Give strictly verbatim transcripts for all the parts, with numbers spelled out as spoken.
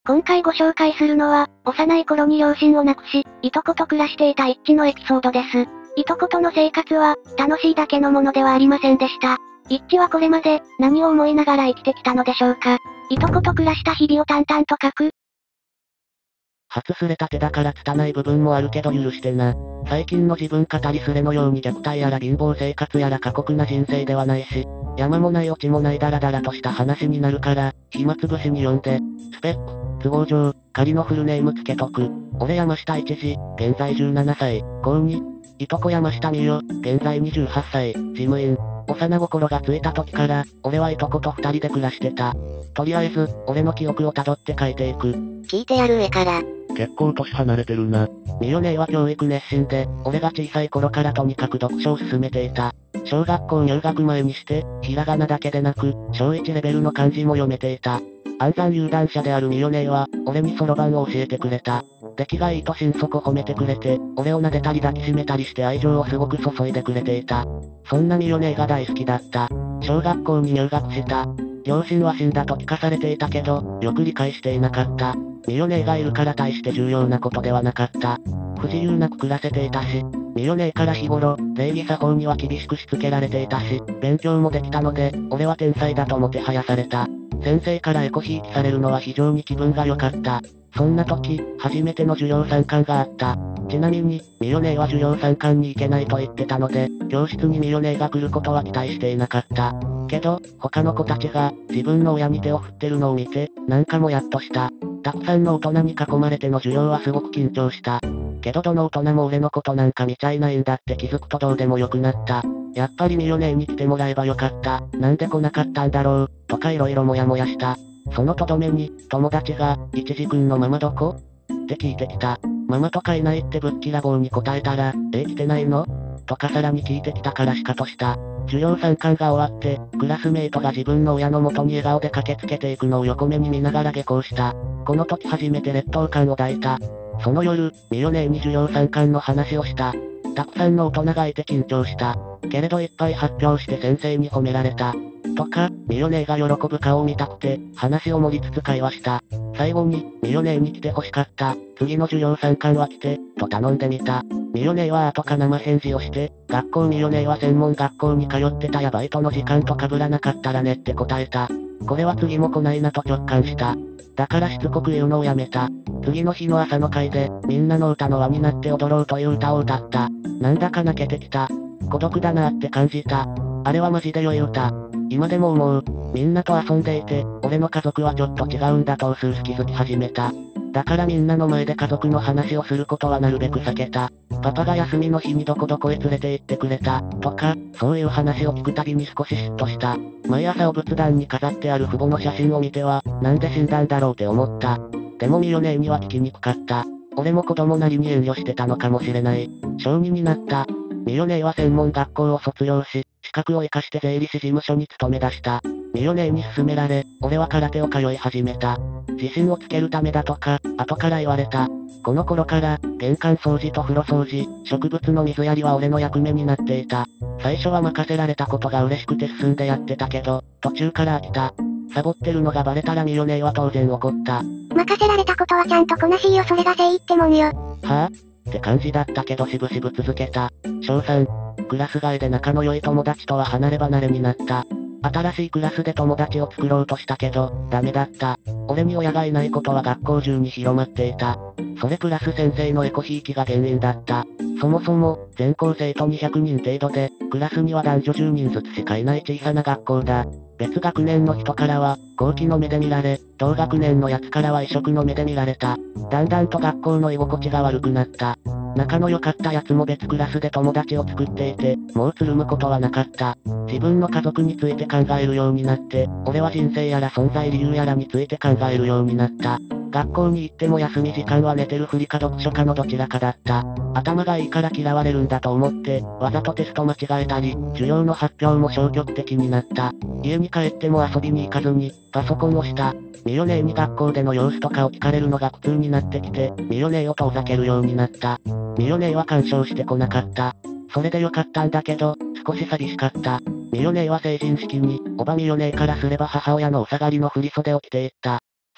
今回ご紹介するのは、幼い頃に両親を亡くし、いとこと暮らしていた一致のエピソードです。いとことの生活は、楽しいだけのものではありませんでした。一致はこれまで、何を思いながら生きてきたのでしょうか。いとこと暮らした日々を淡々と書く。 初すれたてだから拙い部分もあるけど許してな。最近の自分語りすれのように虐待やら貧乏生活やら過酷な人生ではないし、山もないオチもないダラダラとした話になるから、暇つぶしに読んで、スペック、都合上、仮のフルネームつけとく。俺山下一次、現在じゅうななさい、高に。いとこ山下美代、現在にじゅうはっさい、事務員。幼心がついた時から、俺はいとこと二人で暮らしてた。とりあえず、俺の記憶を辿って書いていく。 聞いてやる上から。 結構年離れてるな。みよ姉は教育熱心で、俺が小さい頃からとにかく読書を進めていた。小学校入学前にして、ひらがなだけでなく、小いちレベルの漢字も読めていた。暗算有段者であるみよ姉は、俺にそろばんを教えてくれた。出来がいいと心底褒めてくれて、俺を撫でたり抱きしめたりして愛情をすごく注いでくれていた。そんなみよ姉が大好きだった。小学校に入学した。両親は死んだと聞かされていたけど、よく理解していなかった。みよ姉がいるから大して重要なことではなかった。不自由なく暮らせていたし、みよ姉から日頃、礼儀作法には厳しくしつけられていたし、勉強もできたので、俺は天才だともてはやされた。先生からエコひいきされるのは非常に気分が良かった。そんな時、初めての授業参観があった。ちなみに、みよ姉は授業参観に行けないと言ってたので、教室にみよ姉が来ることは期待していなかった。けど、他の子たちが、自分の親に手を振ってるのを見て、なんかもやっとした。たくさんの大人に囲まれての授業はすごく緊張した。けどどの大人も俺のことなんか見ちゃいないんだって気づくとどうでもよくなった。やっぱりみよ姉に来てもらえばよかった。なんで来なかったんだろう、とか色々モヤモヤした。そのとどめに、友達が、いちじくんのママどこって聞いてきた。ママとかいないってぶっきらぼうに答えたら、え、来てないのとかさらに聞いてきたからシカとした。授業参観が終わって、クラスメイトが自分の親の元に笑顔で駆けつけていくのを横目に見ながら下校した。この時初めて劣等感を抱いた。その夜、みよ姉に授業参観の話をした。たくさんの大人がいて緊張した。けれどいっぱい発表して先生に褒められた。とか、みよ姉が喜ぶ顔を見たくて、話を盛りつつ会話した。最後に、みよ姉に来て欲しかった。次の授業参観は来て、と頼んでみた。みよ姉は後か生返事をして、学校みよ姉は専門学校に通ってたやバイトの時間と被らなかったらねって答えた。これは次も来ないなと直感した。だからしつこく言うのをやめた。次の日の朝の会で、みんなの歌の輪になって踊ろうという歌を歌った。なんだか泣けてきた。孤独だなって感じた。あれはマジで良い歌。今でも思う。みんなと遊んでいて、俺の家族はちょっと違うんだとうすうす気づき始めた。だからみんなの前で家族の話をすることはなるべく避けた。パパが休みの日にどこどこへ連れて行ってくれた、とか、そういう話を聞くたびに少し嫉妬した。毎朝お仏壇に飾ってある父母の写真を見ては、なんで死んだんだろうって思った。でもみよ姉には聞きにくかった。俺も子供なりに遠慮してたのかもしれない。小にになった。みよ姉は専門学校を卒業し、資格を活かして税理士事務所に勤め出した。みよ姉に勧められ、俺は空手を通い始めた。自信をつけるためだとか、後から言われた。この頃から、玄関掃除と風呂掃除、植物の水やりは俺の役目になっていた。最初は任せられたことが嬉しくて進んでやってたけど、途中から飽きた。サボってるのがバレたらみよ姉は当然怒った。 任せられたことはちゃんとこなしよ、それが誠意ってもんよ。 はぁ、って感じだったけどしぶしぶ続けた。小さん、クラス外で仲の良い友達とは離れ離れになった。新しいクラスで友達を作ろうとしたけど、ダメだった。俺に親がいないことは学校中に広まっていた。それプラス先生のエコひいきが原因だった。そもそも、全校生徒にひゃくにん程度で、クラスには男女じゅうにんずつしかいない小さな学校だ。別学年の人からは、好奇の目で見られ、同学年のやつからは異色の目で見られた。だんだんと学校の居心地が悪くなった。仲の良かった奴も別クラスで友達を作っていて、もうつるむことはなかった。自分の家族について考えるようになって、俺は人生やら存在理由やらについて考えるようになった。学校に行っても休み時間は寝てるふりか読書かのどちらかだった。頭がいいから嫌われるんだと思って、わざとテスト間違えたり、授業の発表も消極的になった。家に帰っても遊びに行かずに、パソコンをした。みよ姉に学校での様子とかを聞かれるのが苦痛になってきて、みよ姉を遠ざけるようになった。みよ姉は干渉してこなかった。それでよかったんだけど、少し寂しかった。みよ姉は成人式に、おばみよ姉からすれば母親のお下がりの振袖を着ていった。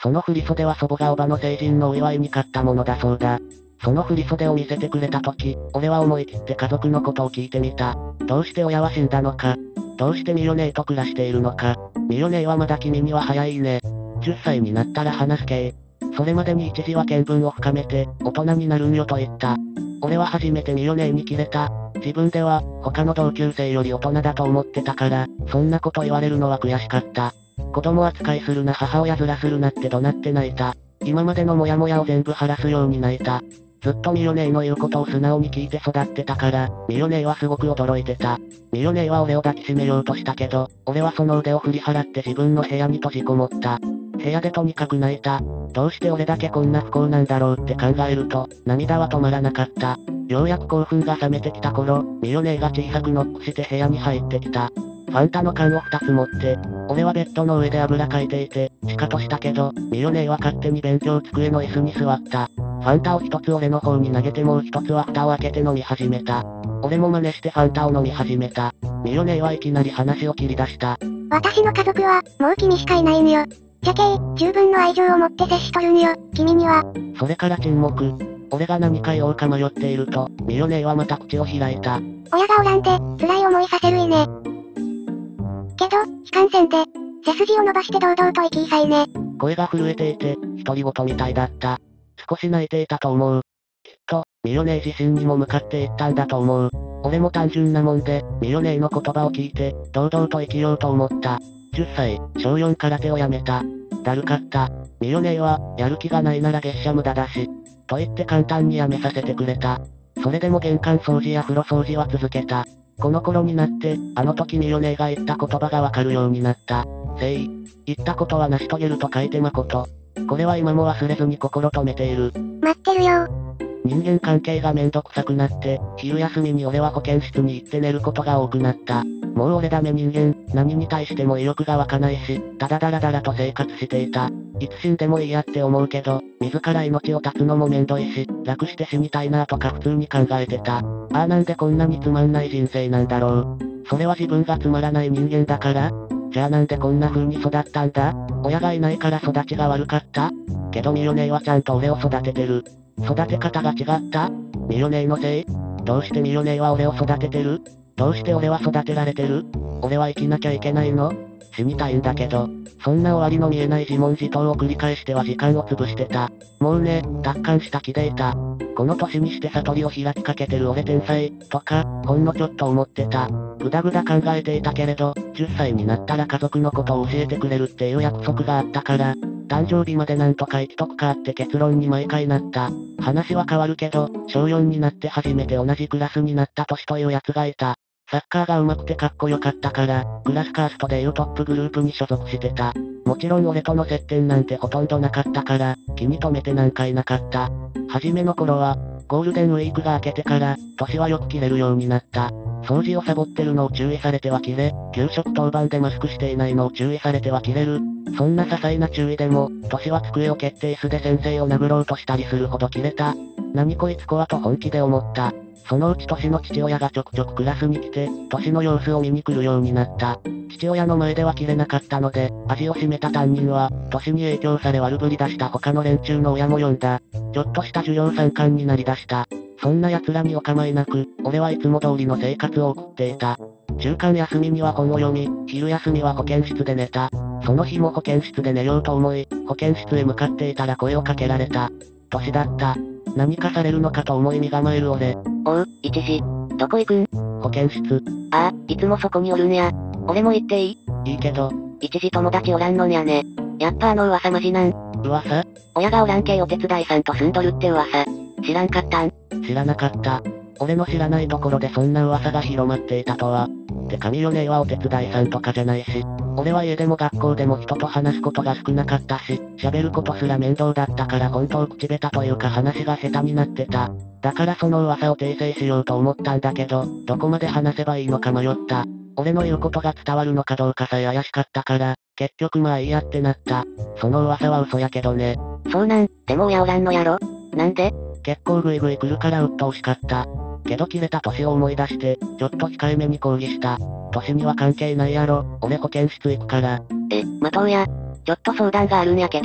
その振袖は祖母が叔母の成人のお祝いに買ったものだそうだ。その振袖を見せてくれた時、俺は思い切って家族のことを聞いてみた。どうして親は死んだのか？どうしてミヨネイと暮らしているのか？ミヨネイはまだ君には早いね。じゅっさいになったら話すけい。それまでに一時は見聞を深めて、大人になるんよと言った。俺は初めてミヨネイにキレた。自分では、他の同級生より大人だと思ってたから、そんなこと言われるのは悔しかった。子供扱いするな母親面するなって怒鳴って泣いた。今までのモヤモヤを全部晴らすように泣いた。ずっとミヨネイの言うことを素直に聞いて育ってたから、ミヨネイはすごく驚いてた。ミヨネイは俺を抱きしめようとしたけど、俺はその腕を振り払って自分の部屋に閉じこもった。部屋でとにかく泣いた。どうして俺だけこんな不幸なんだろうって考えると、涙は止まらなかった。ようやく興奮が冷めてきた頃、ミヨネイが小さくノックして部屋に入ってきた。ファンタの缶を二つ持って、俺はベッドの上であぶらかいていて、しかとしたけど、ミヨネイは勝手に勉強机の椅子に座った。ファンタを一つ俺の方に投げてもう一つは蓋を開けて飲み始めた。俺も真似してファンタを飲み始めた。ミヨネイはいきなり話を切り出した。 私の家族は、もう君しかいないんよ。じゃけい、十分の愛情を持って接しとるんよ、君には。 それから沈黙。俺が何か言おうか迷っていると、ミヨネイはまた口を開いた。 親がおらんで、辛い思いさせるいね。けど、非感染で、背筋を伸ばして堂々と生きいさいね。 声が震えていて、独り言みたいだった。少し泣いていたと思う。きっと、ミヨネイ自身にも向かって言ったんだと思う。俺も単純なもんで、ミヨネイの言葉を聞いて、堂々と生きようと思った。じゅっさい、小よん空手をやめた。だるかった。ミヨネイは、やる気がないなら月謝無駄だし。と言って簡単にやめさせてくれた。それでも玄関掃除や風呂掃除は続けた。この頃になって、あの時ミヨネイが言った言葉がわかるようになった。誠意。言ったことは成し遂げると書いて誠。これは今も忘れずに心止めている。 待ってるよ。 人間関係がめんどくさくなって、昼休みに俺は保健室に行って寝ることが多くなった。もう俺ダメ人間、何に対しても意欲が湧かないし、ただだらだらと生活していた。いつ死んでもいいやって思うけど、自ら命を絶つのもめんどいし、楽して死にたいなとか普通に考えてた。ああなんでこんなにつまんない人生なんだろう。それは自分がつまらない人間だから？じゃあなんでこんな風に育ったんだ？親がいないから育ちが悪かった？けどミヨネイはちゃんと俺を育ててる。育て方が違ったミヨネイのせい？どうしてミヨネイは俺を育ててる？どうして俺は育てられてる？俺は生きなきゃいけないの？死にたいんだけど、そんな終わりの見えない自問自答を繰り返しては時間を潰してた。もうね、達観した気でいた。この年にして悟りを開きかけてる俺天才、とか、ほんのちょっと思ってた。ぐだぐだ考えていたけれど、じゅっさいになったら家族のことを教えてくれるっていう約束があったから、誕生日までなんとか生きとくかって結論に毎回なった。話は変わるけど、小よんになって初めて同じクラスになった年という奴がいた。サッカーが上手くてかっこよかったから、クラスカーストでいうトップグループに所属してた。もちろん俺との接点なんてほとんどなかったから、気に留めてなんかいなかった。初めの頃は、ゴールデンウィークが明けてから、年はよく切れるようになった。掃除をサボってるのを注意されては切れ、給食当番でマスクしていないのを注意されては切れる。そんな些細な注意でも、年は机を蹴って椅子で先生を殴ろうとしたりするほど切れた。何こいつ子はと本気で思った。そのうち年の父親がちょくちょくクラスに来て、年の様子を見に来るようになった。父親の前では切れなかったので、味を占めた担任は、年に影響され悪ぶり出した他の連中の親も呼んだ。ちょっとした授業参観になりだした。そんな奴らにお構いなく、俺はいつも通りの生活を送っていた。中間休みには本を読み、昼休みは保健室で寝た。その日も保健室で寝ようと思い、保健室へ向かっていたら声をかけられた。年だった。何かされるのかと思い身構える俺。 おう、一時。どこ行くん？ 保健室。 ああ、いつもそこにおるんや。俺も行っていい？ いいけど。 一時友達おらんのにゃね。やっぱあの噂マジなん。 噂？ 親がおらんけお手伝いさんと住んどるって噂。知らんかったん？ 知らなかった。俺の知らないところでそんな噂が広まっていたとは。てかミヨネイはお手伝いさんとかじゃないし、俺は家でも学校でも人と話すことが少なかったし、喋ることすら面倒だったから本当口下手というか話が下手になってた。だからその噂を訂正しようと思ったんだけど、どこまで話せばいいのか迷った。俺の言うことが伝わるのかどうかさえ怪しかったから、結局まあいいやってなった。その噂は嘘やけどね。 そうなん、でも親おらんのやろ？なんで？ 結構グイグイ来るから鬱陶しかった。けど切れた年を思い出して、ちょっと控えめに抗議した。年には関係ないやろ、俺保健室行くから。 え、待とうや。ちょっと相談があるんやけど。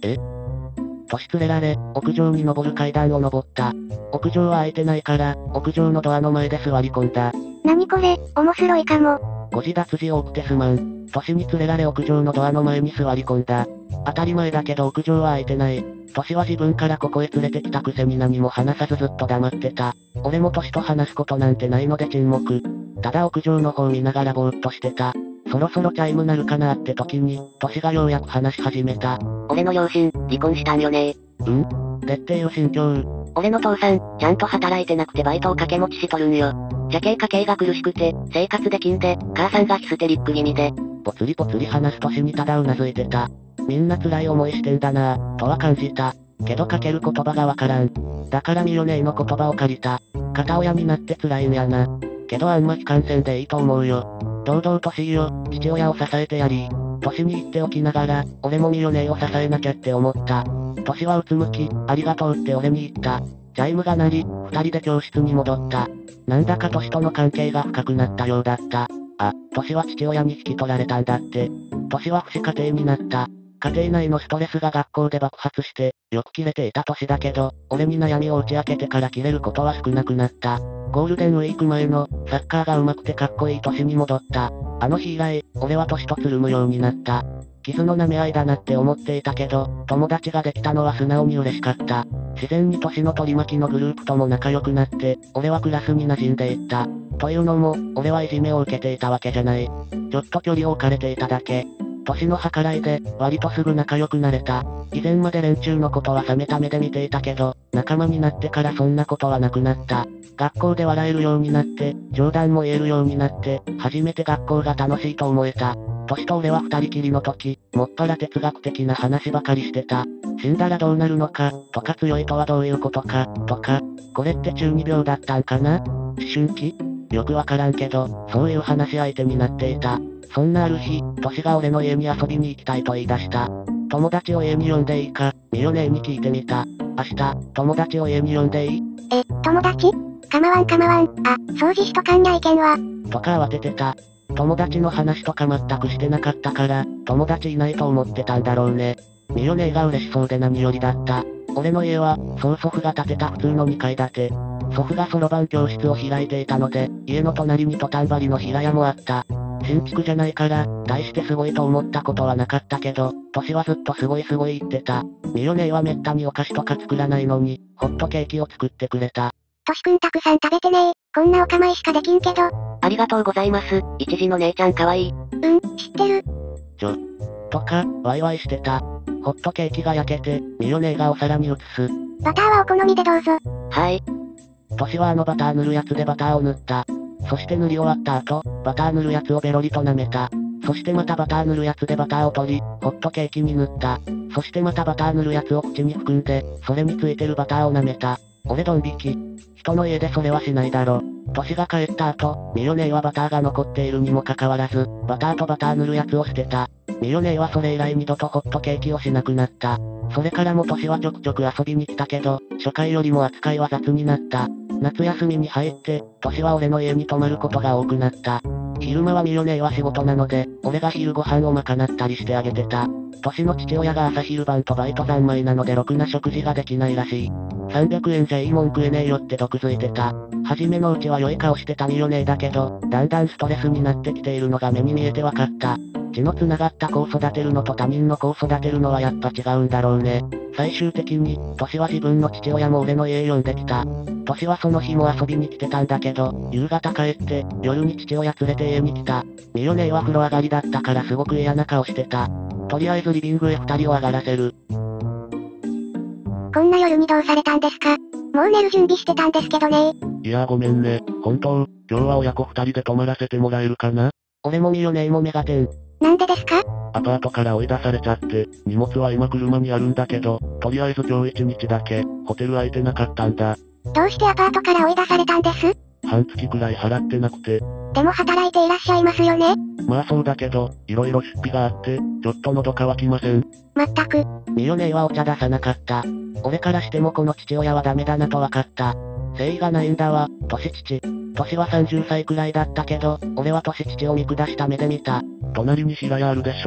え年連れられ、屋上に登る階段を登った。屋上は空いてないから、屋上のドアの前で座り込んだ。 なにこれ、面白いかも。 誤字脱字多くてすまん。年に連れられ屋上のドアの前に座り込んだ。当たり前だけど屋上は空いてない。年は自分からここへ連れてきたくせに何も話さずずっと黙ってた。俺も年と話すことなんてないので沈黙。ただ屋上の方見ながらぼーっとしてた。そろそろチャイム鳴るかなって時に、年がようやく話し始めた。 俺の両親、離婚したんよね。 うんでっていう心境。 俺の父さん、ちゃんと働いてなくてバイトを掛け持ちしとるんよ。じゃけ家計が苦しくて、生活できんで、母さんがヒステリック気味で。 ぽつりぽつり話す年にただうなずいてた。みんな辛い思いしてんだなぁ、とは感じた。けどかける言葉がわからん。だからミヨネイの言葉を借りた。片親になって辛いんやな。けどあんま悲観せんでいいと思うよ。堂々としいよ、父親を支えてやり。年に言っておきながら、俺もミヨネイを支えなきゃって思った。年はうつむき、ありがとうって俺に言った。チャイムが鳴り、二人で教室に戻った。なんだか年との関係が深くなったようだった。あ、年は父親に引き取られたんだって。年は父子家庭になった。家庭内のストレスが学校で爆発して、よく切れていた年だけど、俺に悩みを打ち明けてから切れることは少なくなった。ゴールデンウィーク前の、サッカーが上手くてかっこいい年に戻った。あの日以来、俺は年とつるむようになった。傷の舐め合いだなって思っていたけど、友達ができたのは素直に嬉しかった。自然に年の取り巻きのグループとも仲良くなって、俺はクラスに馴染んでいった。というのも、俺はいじめを受けていたわけじゃない。ちょっと距離を置かれていただけ。年の計らいで、割とすぐ仲良くなれた。以前まで連中のことは冷めた目で見ていたけど、仲間になってからそんなことはなくなった。学校で笑えるようになって、冗談も言えるようになって、初めて学校が楽しいと思えた。年と俺は二人きりの時、もっぱら哲学的な話ばかりしてた。死んだらどうなるのか、とか強いとはどういうことか、とか、これって中二病だったんかな？思春期？よくわからんけど、そういう話し相手になっていた。そんなある日、年が俺の家に遊びに行きたいと言い出した。友達を家に呼んでいいか、ミヨネイに聞いてみた。明日、友達を家に呼んでいい？ え、友達？構わん構わん。あ、掃除しとかんにゃいけんわ。 とか慌ててた。友達の話とか全くしてなかったから、友達いないと思ってたんだろうね。ミヨネイが嬉しそうで何よりだった。俺の家は、曽祖父が建てた普通のにかい建て。祖父がそろばん教室を開いていたので、家の隣にトタン張りの平屋もあった。新築じゃないから、大してすごいと思ったことはなかったけど、年はずっとすごいすごい言ってた。ミヨネイはめったにお菓子とか作らないのに、ホットケーキを作ってくれた。 トシくんたくさん食べてねー。こんなお構いしかできんけど。 ありがとうございます。一時の姉ちゃんかわいい。 うん、知ってる。 ちょ。とか、ワイワイしてた。ホットケーキが焼けて、ミヨネイがお皿に移す。 バターはお好みでどうぞ。 はい。 トシはあのバター塗るやつでバターを塗った。そして塗り終わった後、バター塗るやつをベロリと舐めた。そしてまたバター塗るやつでバターを取り、ホットケーキに塗った。そしてまたバター塗るやつを口に含んで、それについてるバターを舐めた。俺ドン引き。人の家でそれはしないだろ。トシが帰った後、ミヨネイはバターが残っているにもかかわらず、バターとバター塗るやつを捨てた。ミヨネイはそれ以来二度とホットケーキをしなくなった。それからもトシはちょくちょく遊びに来たけど、初回よりも扱いは雑になった。夏休みに入って、トシは俺の家に泊まることが多くなった。昼間はミヨネイは仕事なので、俺が昼ご飯を賄ったりしてあげてた。トシの父親が朝昼晩とバイト三昧なのでろくな食事ができないらしい。さんびゃくえんじゃいいもん食えねえよって毒づいてた。はじめのうちは良い顔してたミヨネイだけど、だんだんストレスになってきているのが目に見えてわかった。血の繋がった子を育てるのと他人の子を育てるのはやっぱ違うんだろうね。最終的に、トシは自分の父親も俺の家へ呼んできた。トシはその日も遊びに来てたんだけど、夕方帰って、夜に父親連れて家に来た。ミヨネイは風呂上がりだったからすごく嫌な顔してた。とりあえずリビングへ二人を上がらせる。 こんな夜にどうされたんですか？もう寝る準備してたんですけどね。 いやーごめんね。本当、今日は親子二人で泊まらせてもらえるかな？ 俺もミヨネイもメガテン。 なんでですか？ アパートから追い出されちゃって、荷物は今車にあるんだけど、とりあえず今日一日だけ、ホテル空いてなかったんだ。 どうしてアパートから追い出されたんです？ 半月くらい払ってなくて。 でも働いていらっしゃいますよね？ まあそうだけど、いろいろ出費があって、ちょっと喉乾きません。 まったく。 ミヨネイはお茶出さなかった。俺からしてもこの父親はダメだなと分かった。誠意がないんだわ、年父。年はさんじゅっさいくらいだったけど、俺は年父を見下した目で見た。 隣に平屋あるでしょ？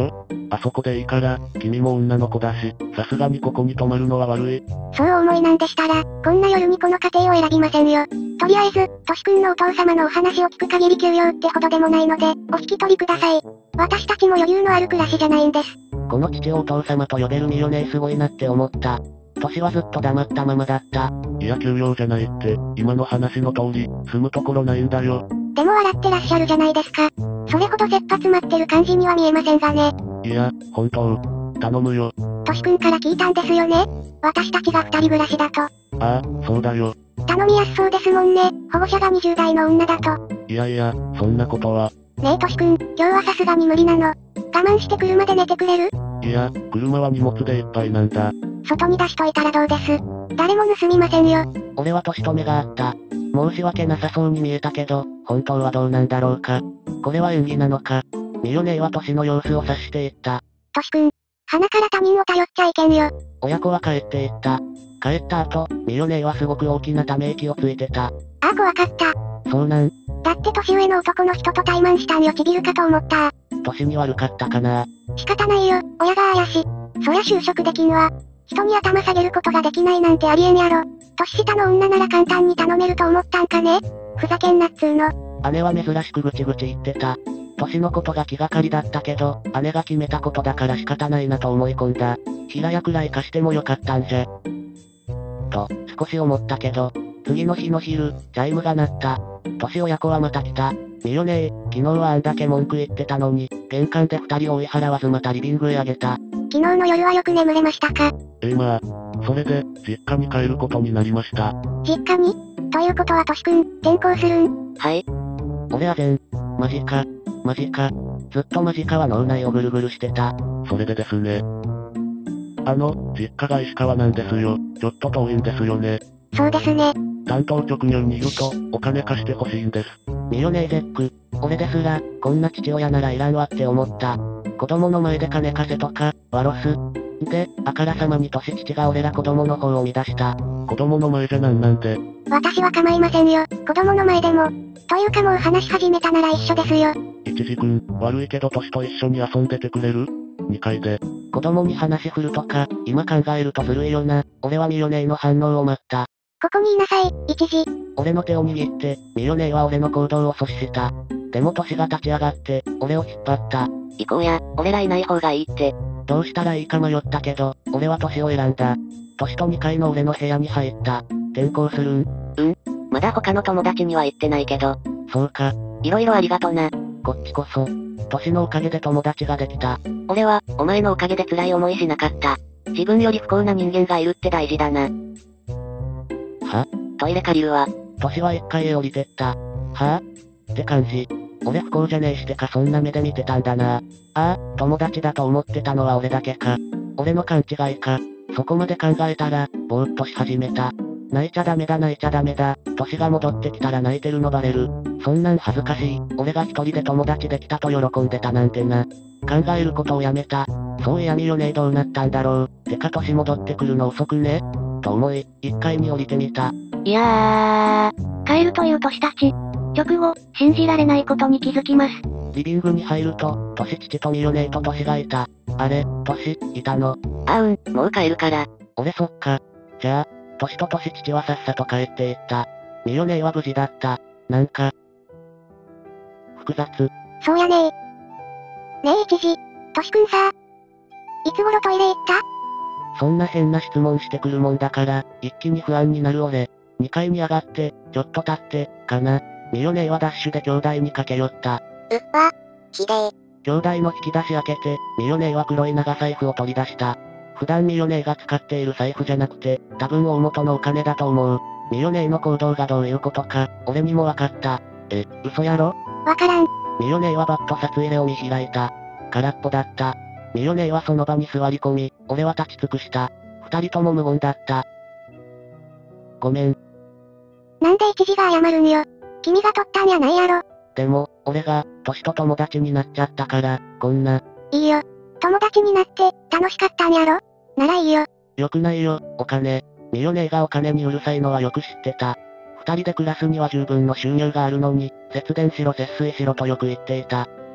あそこでいいから、君も女の子だし、さすがにここに泊まるのは悪い。 そうお思いなんでしたら、こんな夜にこの家庭を選びませんよ。とりあえず、としくんのお父様のお話を聞く限り給料ってほどでもないので、お引き取りください。私たちも余裕のある暮らしじゃないんです。 この父をお父様と呼べるミヨネーすごいなって思った。トシはずっと黙ったままだった。 いや給料じゃないって、今の話の通り、住むところないんだよ。 でも笑ってらっしゃるじゃないですか。それほど切羽詰まってる感じには見えませんがね。 いや、本当。頼むよ。 トシ君から聞いたんですよね。私たちが二人暮らしだと。 ああ、そうだよ。 頼みやすそうですもんね。保護者がにじゅう代の女だと。 いやいや、そんなことは。 ねえトシ君、今日はさすがに無理なの。我慢して車で寝てくれる？ いや、車は荷物でいっぱいなんだ。 外に出しといたらどうです？誰も盗みませんよ。 俺はトシと目があった。申し訳なさそうに見えたけど、本当はどうなんだろうか。これは演技なのか。ミヨネーはトシの様子を察していった。 トシ君、鼻から他人を頼っちゃいけんよ。 親子は帰っていった。帰った後、ミヨネーはすごく大きなため息をついてた。 ああ怖かった。 そうなん。 だって年上の男の人と怠慢したんよちびるかと思った。 年に悪かったかな。 仕方ないよ、親があやし。そりゃ就職できんわ。人に頭下げることができないなんてありえんやろ。年下の女なら簡単に頼めると思ったんかね。ふざけんなっつーの。 姉は珍しくぐちぐち言ってた。年のことが気がかりだったけど、姉が決めたことだから仕方ないなと思い込んだ。平屋くらい貸してもよかったんじゃ。と、少し思ったけど、次の日の昼、チャイムが鳴った。年親子はまた来た。ミヨネー、昨日はあんだけ文句言ってたのに、玄関で二人を追い払わずまたリビングへあげた。 昨日の夜はよく眠れましたか？ ええまあ、それで、実家に帰ることになりました。 実家に？ということはトシ君、転校するん？ はい。 俺は全、マジか、マジか、ずっとマジかは脳内をぐるぐるしてた。 それでですね。あの、実家が石川なんですよ。ちょっと遠いんですよね。 そうですね。 担当直入に言うと、お金貸してほしいんです。 ミヨネーゼック、俺ですら、こんな父親ならいらんわって思った。子供の前で金貸せとか、ワロス。で、あからさまに年父が俺ら子供の方を乱した。 子供の前じゃなんなんで。 私は構いませんよ、子供の前でも。というかもう話し始めたなら一緒ですよ。 一時くん、悪いけど年と一緒に遊んでてくれる？にかいで。 子供に話振るとか、今考えるとずるいよな。俺はミヨネーの反応を待った。 ここにいなさい、一時。 俺の手を握って、ミヨネーは俺の行動を阻止した。でも年が立ち上がって、俺を引っ張った。 行こうや、俺らいない方がいいって。 どうしたらいいか迷ったけど、俺は年を選んだ。年とにかいの俺の部屋に入った。転校するん？ うん。まだ他の友達には言ってないけど。 そうか。 いろいろありがとな。 こっちこそ。年のおかげで友達ができた。 俺は、お前のおかげで辛い思いしなかった。自分より不幸な人間がいるって大事だな。 は？ トイレ借りるわ。 年は一階へ降りてった。はぁ？って感じ。俺不幸じゃねえしてかそんな目で見てたんだな。ああ、友達だと思ってたのは俺だけか。俺の勘違いか。そこまで考えたら、ぼーっとし始めた。泣いちゃダメだ泣いちゃダメだ。年が戻ってきたら泣いてるのバレる。そんなん恥ずかしい。俺が一人で友達できたと喜んでたなんてな。考えることをやめた。そういやミヨネーどうなったんだろう。てか年戻ってくるの遅くねと思い、一階に降りてみた。 いやー、帰るという年たち。直後、信じられないことに気づきます。 リビングに入ると、年父とミヨネーと年がいた。あれ、年、いたの。 あうん、もう帰るから。 俺そっか。じゃあ、年と年父はさっさと帰っていった。ミヨネーは無事だった。なんか、複雑。 そうやねー。ねえ一時、トシくんさ、いつ頃トイレ行った？ そんな変な質問してくるもんだから、一気に不安になる俺。にかいに上がって、ちょっと経って、かな。ミヨネーはダッシュで兄弟に駆け寄った。 うっわ、ひでえ。 兄弟の引き出し開けて、ミヨネーは黒い長財布を取り出した。普段ミヨネーが使っている財布じゃなくて、多分大元のお金だと思う。ミヨネーの行動がどういうことか、俺にもわかった。え、嘘やろ？ わからん。 ミヨネーはバット札入れを見開いた。空っぽだった。ミヨネーはその場に座り込み、俺は立ち尽くした。二人とも無言だった。ごめん。 なんで一時が謝るんよ。君が取ったんやないやろ。 でも、俺が、年と友達になっちゃったから、こんな。 いいよ。友達になって、楽しかったんやろ？ならいいよ。 よくないよ、お金。ミヨネーがお金にうるさいのはよく知ってた。二人で暮らすには十分の収入があるのに、節電しろ節水しろとよく言っていた。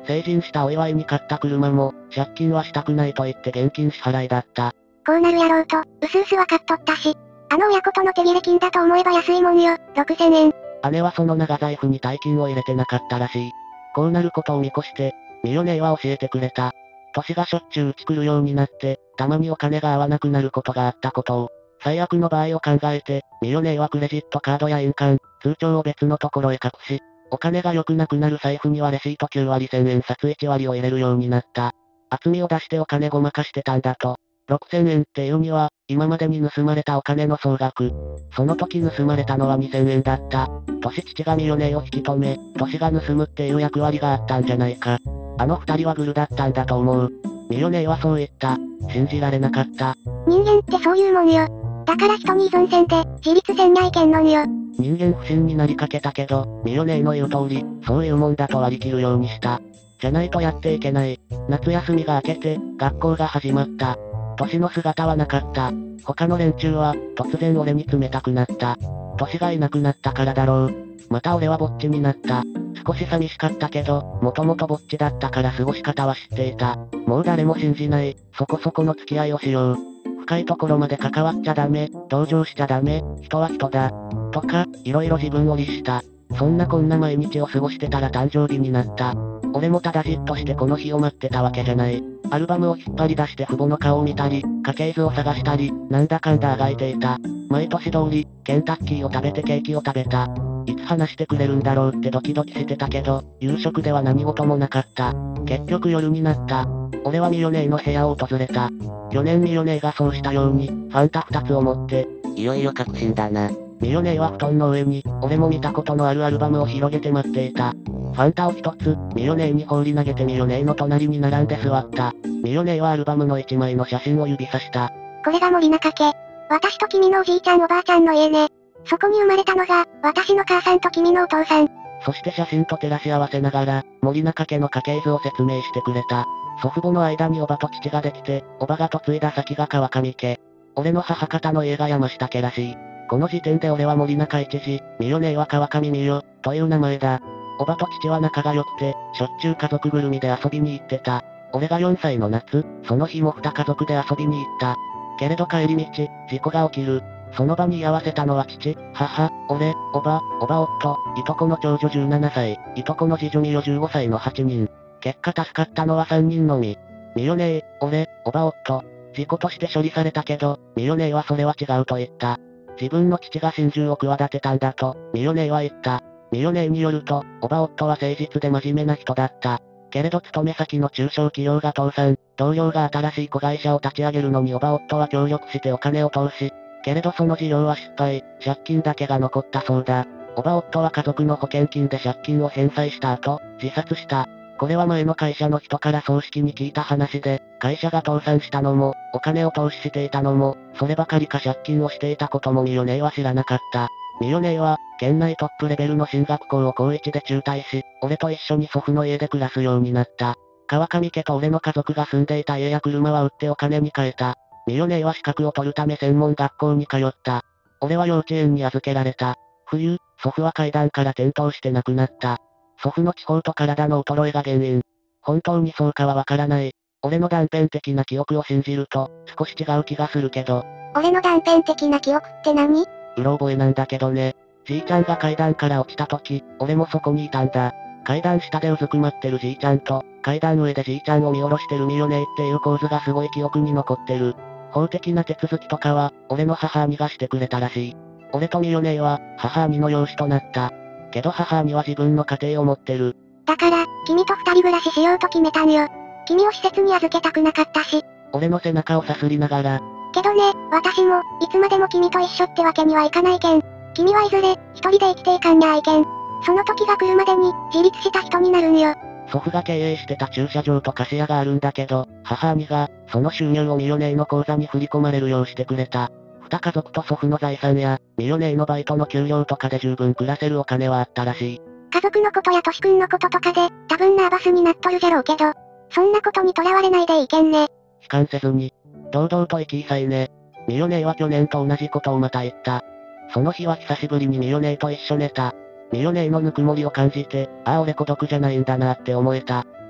成人したお祝いに買った車も、借金はしたくないと言って現金支払いだった。 こうなるやろうと、うすうすわかっとったし。あの親子との手切れ金だと思えば安いもんよ、ろくせんえん。 姉はその長財布に大金を入れてなかったらしい。こうなることを見越して、ミヨネイは教えてくれた。年がしょっちゅううち来るようになって、たまにお金が合わなくなることがあったことを。最悪の場合を考えて、ミヨネイはクレジットカードや印鑑、通帳を別のところへ隠し、お金が良くなくなる財布にはレシートきゅうわりせんえん札いちわりを入れるようになった。厚みを出してお金ごまかしてたんだと。ろくせんえんっていうには、今までに盗まれたお金の総額。その時盗まれたのはにせんえんだった。年父がミヨネイを引き止め、年が盗むっていう役割があったんじゃないか。あの二人はグルだったんだと思う。ミヨネイはそう言った。信じられなかった。 人間ってそういうもんよ。だから人に依存せんで、自立せんにゃいけんのんよ。 人間不信になりかけたけど、ミヨネイの言う通り、そういうもんだと割り切るようにした。じゃないとやっていけない。夏休みが明けて、学校が始まった。年の姿はなかった。他の連中は、突然俺に冷たくなった。年がいなくなったからだろう。また俺はぼっちになった。少し寂しかったけど、もともとぼっちだったから過ごし方は知っていた。もう誰も信じない、そこそこの付き合いをしよう。深いところまで関わっちゃダメ、同情しちゃダメ、人は人だ。とか、いろいろ自分を律した。そんなこんな毎日を過ごしてたら誕生日になった。俺もただじっとしてこの日を待ってたわけじゃない。アルバムを引っ張り出して父母の顔を見たり、家系図を探したり、なんだかんだあがいていた。毎年通り、ケンタッキーを食べてケーキを食べた。いつ話してくれるんだろうってドキドキしてたけど、夕食では何事もなかった。結局夜になった。俺はミヨネイの部屋を訪れた。去年ミヨネイがそうしたように、ファンタふたつを持って、 いよいよ確信だな。 ミヨネイは布団の上に、俺も見たことのあるアルバムを広げて待っていた。ファンタを一つ、ミヨネイに放り投げてミヨネイの隣に並んで座った。ミヨネイはアルバムの一枚の写真を指さした。 これが森中家。私と君のおじいちゃんおばあちゃんの家ね。そこに生まれたのが、私の母さんと君のお父さん。 そして写真と照らし合わせながら、森中家の家系図を説明してくれた。祖父母の間におばと父ができて、おばが嫁いだ先が川上家。俺の母方の家が山下家らしい。この時点で俺は森中一時、ミヨネイは川上美代、という名前だ。おばと父は仲が良くて、しょっちゅう家族ぐるみで遊びに行ってた。俺がよんさいの夏、その日も二家族で遊びに行った。けれど帰り道、事故が起きる。その場に居合わせたのは父、母、俺、おば、おば夫、いとこの長女じゅうななさい、いとこの次女美代じゅうごさいのはちにん。結果助かったのはさんにんのみ。ミヨネイ、俺、おば夫。事故として処理されたけど、ミヨネイはそれは違うと言った。自分の父が心中を企てたんだと、ミヨネイは言った。ミヨネイによると、おば夫は誠実で真面目な人だった。けれど勤め先の中小企業が倒産、同僚が新しい子会社を立ち上げるのにおば夫は協力してお金を投資。けれどその事業は失敗、借金だけが残ったそうだ。おば夫は家族の保険金で借金を返済した後、自殺した。これは前の会社の人から葬式に聞いた話で、会社が倒産したのも、お金を投資していたのも、そればかりか借金をしていたこともミヨネイは知らなかった。ミヨネイは、県内トップレベルの進学校を高いちで中退し、俺と一緒に祖父の家で暮らすようになった。川上家と俺の家族が住んでいた家や車は売ってお金に換えた。ミヨネイは資格を取るため専門学校に通った。俺は幼稚園に預けられた。冬、祖父は階段から転倒して亡くなった。祖父の地方と体の衰えが原因。本当にそうかはわからない。俺の断片的な記憶を信じると、少し違う気がするけど。 俺の断片的な記憶って何？ うろ覚えなんだけどね。じいちゃんが階段から落ちた時、俺もそこにいたんだ。階段下でうずくまってるじいちゃんと、階段上でじいちゃんを見下ろしてるミヨネイっていう構図がすごい記憶に残ってる。法的な手続きとかは、俺の母兄がしてくれたらしい。俺とミヨネイは、母兄の養子となった。けど母兄は自分の家庭を持ってる。 だから、君と二人暮らししようと決めたんよ。君を施設に預けたくなかったし。 俺の背中をさすりながら。 けどね、私も、いつまでも君と一緒ってわけにはいかないけん。君はいずれ、一人で生きていかんにゃいけん。その時が来るまでに、自立した人になるんよ。 祖父が経営してた駐車場と貸し屋があるんだけど、母兄が、その収入をミヨネイの口座に振り込まれるようしてくれた。二家族と祖父の財産や、ミヨネイのバイトの給料とかで十分暮らせるお金はあったらしい。 家族のことやトシ君のこととかで、多分ナーバスになっとるじゃろうけど、そんなことにとらわれないでいいけんね。 悲観せずに、堂々と生きいさいね。ミヨネイは去年と同じことをまた言った。その日は久しぶりにミヨネイと一緒寝た。ミヨネイのぬくもりを感じて、ああ俺孤独じゃないんだなって思えた。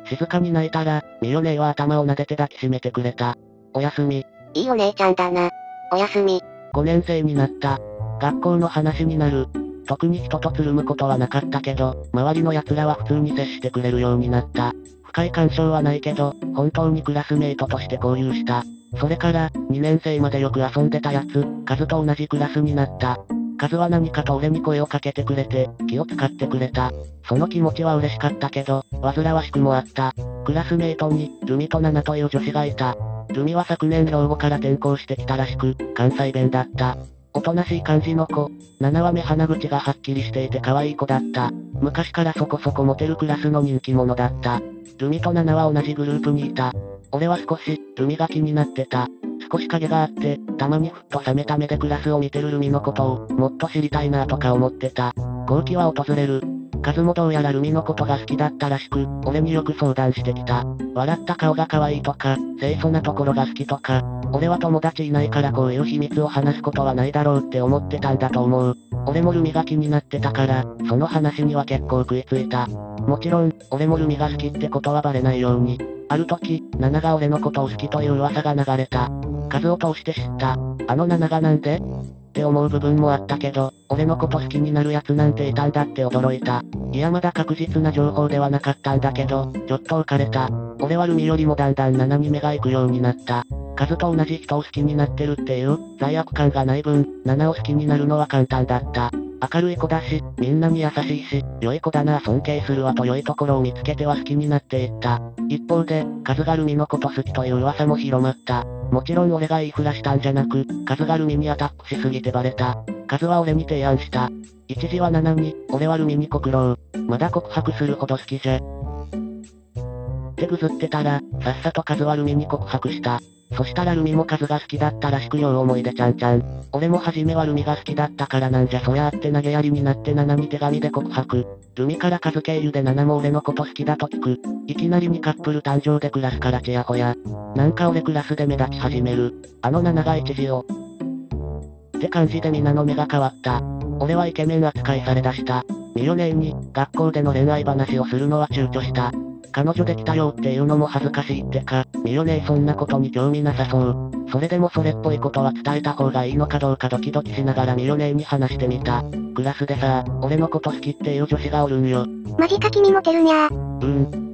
静かに泣いたら、みよ姉は頭を撫でて抱きしめてくれた。おやすみ。 いいお姉ちゃんだな。おやすみ。 ごねん生になった。学校の話になる。特に人とつるむことはなかったけど、周りの奴らは普通に接してくれるようになった。深い干渉はないけど、本当にクラスメイトとして交流した。それから、にねん生までよく遊んでたやつ、カズと同じクラスになった。カズは何かと俺に声をかけてくれて、気を使ってくれた。その気持ちは嬉しかったけど、煩わしくもあった。クラスメイトに、ルミとナナという女子がいた。ルミは昨年兵庫から転校してきたらしく、関西弁だった。おとなしい感じの子。ナナは目鼻口がはっきりしていて可愛い子だった。昔からそこそこモテるクラスの人気者だった。ルミとナナは同じグループにいた。俺は少し、ルミが気になってた。少し影があって、たまにふっと冷めた目でクラスを見てるルミのことを、もっと知りたいなとか思ってた。好機は訪れる。カズもどうやらルミのことが好きだったらしく、俺によく相談してきた。笑った顔が可愛いとか、清楚なところが好きとか、俺は友達いないからこういう秘密を話すことはないだろうって思ってたんだと思う。俺もルミが気になってたから、その話には結構食いついた。もちろん、俺もルミが好きってことはバレないように。ある時、ナナが俺のことを好きという噂が流れた。数を通して知った。あのナナがなんでって思う部分もあったけど、俺のこと好きになる奴なんていたんだって驚いた。いやまだ確実な情報ではなかったんだけど、ちょっと浮かれた。俺はルミよりもだんだんナナに目が行くようになった。数と同じ人を好きになってるっていう、罪悪感がない分、ナナを好きになるのは簡単だった。明るい子だし、みんなに優しいし、良い子だな尊敬するわと良いところを見つけては好きになっていった。一方で、カズがルミのこと好きという噂も広まった。もちろん俺が言いふらしたんじゃなく、カズがルミにアタックしすぎてバレた。カズは俺に提案した。一時はナナに、俺はルミに告ろう。まだ告白するほど好きじゃ。ってぐずってたら、さっさとカズはルミに告白した。そしたらルミもカズが好きだったらしく両思いでちゃんちゃん。俺も初めはルミが好きだったからなんじゃそりゃあって投げやりになってナナに手紙で告白。ルミからカズ経由でナナも俺のこと好きだと聞く。いきなりにカップル誕生でクラスからチヤホヤ。なんか俺クラスで目立ち始める。あのナナが一時を。って感じで皆の目が変わった。俺はイケメン扱いされだした。ミヨネーに、学校での恋愛話をするのは躊躇した。彼女できたよっていうのも恥ずかしいってか、ミヨネーそんなことに興味なさそう。それでもそれっぽいことは伝えた方がいいのかどうかドキドキしながらミヨネーに話してみた。クラスでさ、俺のこと好きっていう女子がおるんよ。 マジか君モテるにゃー。 うん。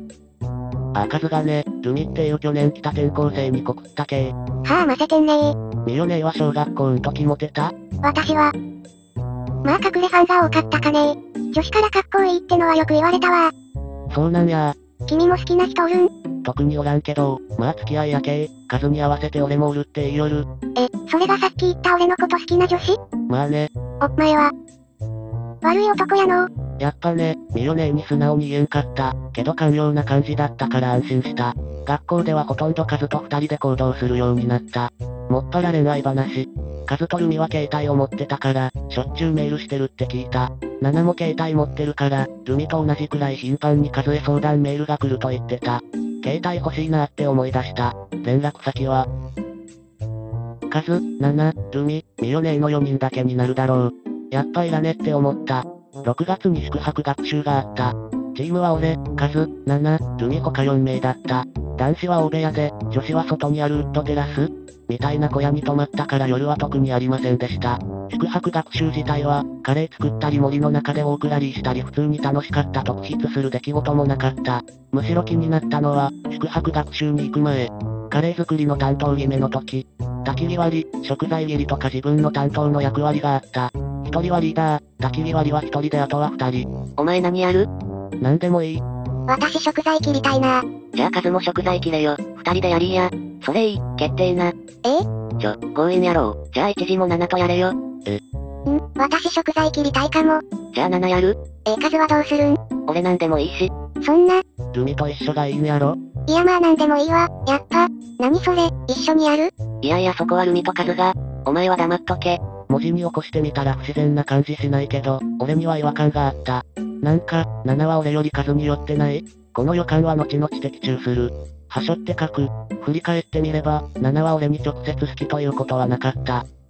あ、カズがね、ルミっていう去年来た転校生に告ったけはあませてんねー。 ミヨネーは小学校ん時モテた？ 私は。まあ隠れファンが多かったかねー。女子からかっこいいってのはよく言われたわー。そうなんやー。 君も好きな人おるん？ 特におらんけど、まあ付き合いやけー。数に合わせて俺もおるって言いよる。 え、それがさっき言った俺のこと好きな女子？ まあね。 お前は。悪い男やの。 やっぱね、ミヨネーに素直に言えんかった。けど寛容な感じだったから安心した。学校ではほとんどカズと二人で行動するようになった。もっぱら恋愛話。カズとルミは携帯を持ってたから、しょっちゅうメールしてるって聞いた。ナナも携帯持ってるから、ルミと同じくらい頻繁にカズへ相談メールが来ると言ってた。携帯欲しいなって思い出した。連絡先は、カズ、ナナ、ルミ、ミヨネーのよにんだけになるだろう。やっぱいらねって思った。ろくがつに宿泊学習があった。チームは俺、カズ、ナナ、ルミ他よんめいだった。男子は大部屋で、女子は外にあるウッドテラスみたいな小屋に泊まったから夜は特にありませんでした。宿泊学習自体は、カレー作ったり森の中でオークラリーしたり普通に楽しかったと突出する出来事もなかった。むしろ気になったのは、宿泊学習に行く前、カレー作りの担当決めの時、焚き火割り、食材切りとか自分の担当の役割があった。一人はリーダー、焚き火割りは一人であとは二人。 お前何やる？ なんでもいい。 私食材切りたいな。 じゃあカズも食材切れよ。二人でやりーや。それいい、決定な。 え？ ちょ、強引やろう。じゃあ一時もナナとやれよ。 え？ ん、私食材切りたいかも。 じゃあナナやる？ え、カズはどうするん？ 俺なんでもいいし。 そんな。 ルミと一緒がいいんやろ？ いやまあなんでもいいわ。やっぱ。何それ、一緒にやる？ いやいやそこはルミとカズが。お前は黙っとけ。 文字に起こしてみたら不自然な感じしないけど、俺には違和感があった。なんか、ナナは俺より数によってない？この予感は後々的中する。はしょって書く。振り返ってみれば、ナナは俺に直接好きということはなかった。っ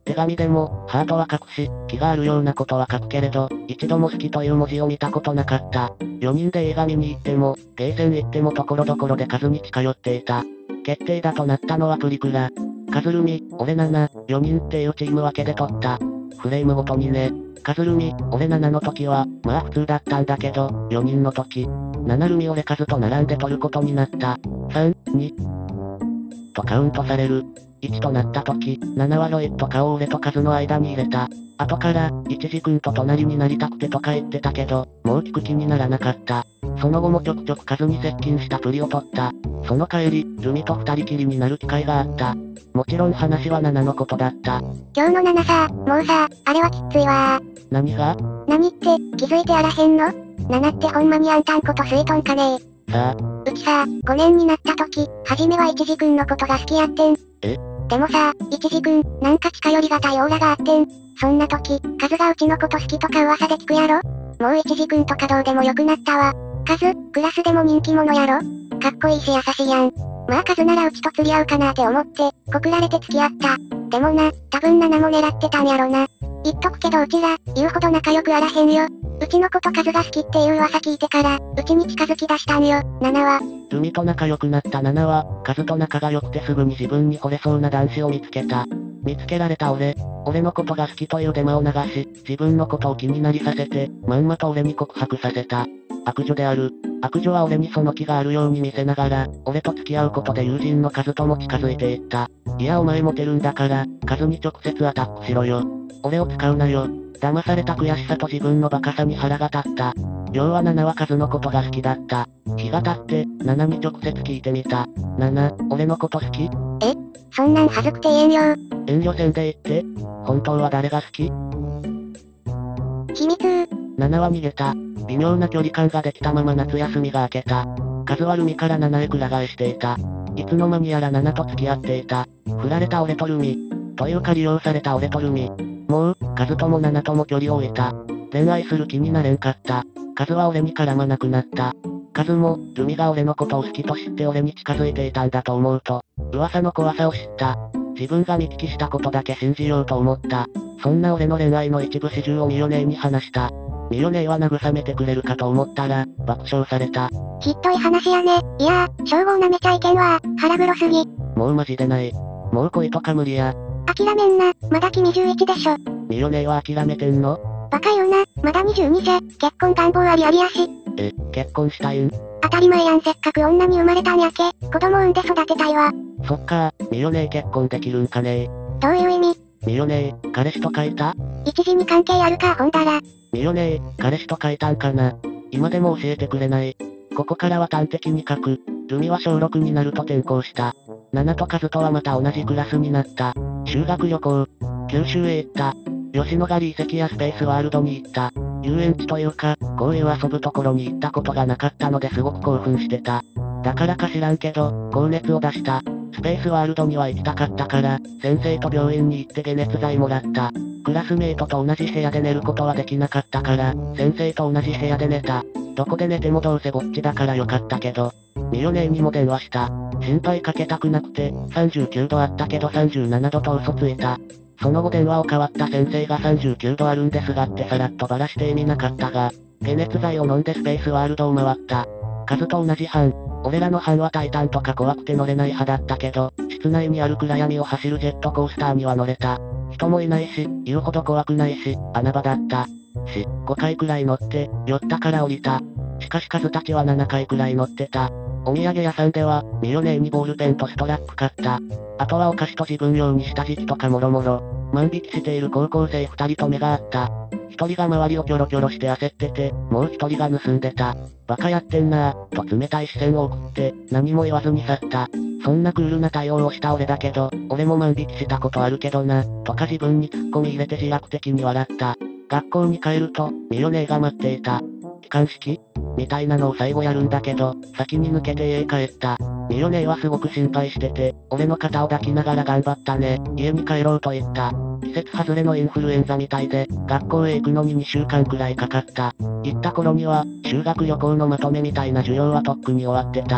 手紙でも、ハートは書くし、気があるようなことは書くけれど、一度も好きという文字を見たことなかった。よにんで映画見に行っても、ゲーセン行ってもところどころで数に近寄っていた。決定だとなったのはプリクラ。カズルミ、俺なな、よにんっていうチーム分けで撮った。フレームごとにね。カズルミ、俺ななの時は、まあ普通だったんだけど、よにんの時、ななルミ俺カズと並んで撮ることになった。さん、に、とカウントされる。いちとなった時、ななはロイと顔を俺とカズの間に入れた。後から、いちじくんと隣になりたくてとか言ってたけど、もう聞く気にならなかった。その後もちょくちょくカズに接近したプリを取った。その帰り、ルミと二人きりになる機会があった。もちろん話はななのことだった。 今日のななさ、もうさ、あれはきっついわー。 何が？ 何って、気づいてあらへんの？ななってほんまにあんたんこと吸いとんかねー。 さあ。 うちさ、ごねんになった時、はじめは一時くんのことが好きやってん。 え？ でもさ、一時くん、なんか近寄りがたいオーラがあってん。そんな時、カズがうちのこと好きとか噂で聞くやろ？もう一時くんとかどうでもよくなったわ。カズ、クラスでも人気者やろ？かっこいいし優しいやん。まあカズならうちと釣り合うかなって思って、告られて付き合った。でもな、多分ナナも狙ってたんやろな。言っとくけどうちら、言うほど仲良くあらへんよ。うちのことカズが好きっていう噂聞いてから、うちに近づき出したんよ、ナナは。 ルミと仲良くなったナナは、カズと仲が良くてすぐに自分に惚れそうな男子を見つけた。見つけられた俺、俺のことが好きというデマを流し、自分のことを気になりさせて、まんまと俺に告白させた。悪女である。悪女は俺にその気があるように見せながら、俺と付き合うことで友人のカズとも近づいていった。いやお前モテるんだから、カズに直接アタックしろよ。俺を使うなよ。騙された悔しさと自分のバカさに腹が立った。要はナナはカズのことが好きだった。日が経って、ナナに直接聞いてみた。ナナ、俺のこと好き？ え？そんなん恥ずくて言えんよ。 遠慮せんで言って。本当は誰が好き？ 秘密。 ナナは逃げた。微妙な距離感ができたまま夏休みが明けた。カズはルミからナナへくら替えしていた。いつの間にやらナナと付き合っていた。振られた俺とルミ。というか利用された俺とルミ。もう、カズともナナとも距離を置いた。恋愛する気になれんかった。カズは俺に絡まなくなった。カズも、ルミが俺のことを好きと知って俺に近づいていたんだと思うと、噂の怖さを知った。自分が見聞きしたことだけ信じようと思った。そんな俺の恋愛の一部始終をミヨネーに話した。ミヨネーは慰めてくれるかと思ったら、爆笑された。 ひっどい話やね。いやー、称号舐めちゃいけんわ。腹黒すぎ。 もうマジでない。もう恋とか無理や。 諦めんな、まだ君じゅういちでしょ。 ミヨネーは諦めてんの？ バカ言うな、まだにじゅうにじゃ、結婚願望ありありやし。 え、結婚したいん？ 当たり前やん、せっかく女に生まれたんやけ、子供産んで育てたいわ。 そっかー、ミヨネー結婚できるんかねどういう意味？ ミヨネー、彼氏と書いた？ 一時に関係あるか、ほんだら。 ミヨネー、彼氏と書いたんかな？今でも教えてくれない。ここからは端的に書く。ルミは小ろくになると転校した。ナナとカズとはまた同じクラスになった。修学旅行。九州へ行った。吉野ヶ里遺跡やスペースワールドに行った。遊園地というか、こういう遊ぶところに行ったことがなかったのですごく興奮してた。だからか知らんけど、高熱を出した。スペースワールドには行きたかったから、先生と病院に行って解熱剤もらった。クラスメイトと同じ部屋で寝ることはできなかったから、先生と同じ部屋で寝た。どこで寝てもどうせぼっちだからよかったけど、ミヨネーにも電話した。心配かけたくなくて、さんじゅうきゅうどあったけどさんじゅうななどと嘘ついた。その後電話を代わった先生がさんじゅうきゅうどあるんですがってさらっとばらして意味なかったが、解熱剤を飲んでスペースワールドを回った。カズと同じ班。俺らの班はタイタンとか怖くて乗れない派だったけど、室内にある暗闇を走るジェットコースターには乗れた。人もいないし、言うほど怖くないし、穴場だった。し、ごかいくらい乗って、酔ったから降りた。しかしカズたちはななかいくらい乗ってた。お土産屋さんでは、ミヨネーにボールペンとストラップ買った。あとはお菓子と自分用に下敷きとかもろもろ。万引きしている高校生二人と目があった。一人が周りをキョロキョロして焦ってて、もう一人が盗んでた。バカやってんなぁ、と冷たい視線を送って、何も言わずに去った。そんなクールな対応をした俺だけど、俺も万引きしたことあるけどな、とか自分に突っ込み入れて自虐的に笑った。学校に帰ると、ミヨネーが待っていた。帰還式みたいなのを最後やるんだけど、先に抜けて家へ帰った。ミヨネーはすごく心配してて、俺の肩を抱きながら頑張ったね、家に帰ろうと言った。季節外れのインフルエンザみたいで、学校へ行くのににしゅうかんくらいかかった。行った頃には、修学旅行のまとめみたいな授業はとっくに終わってた。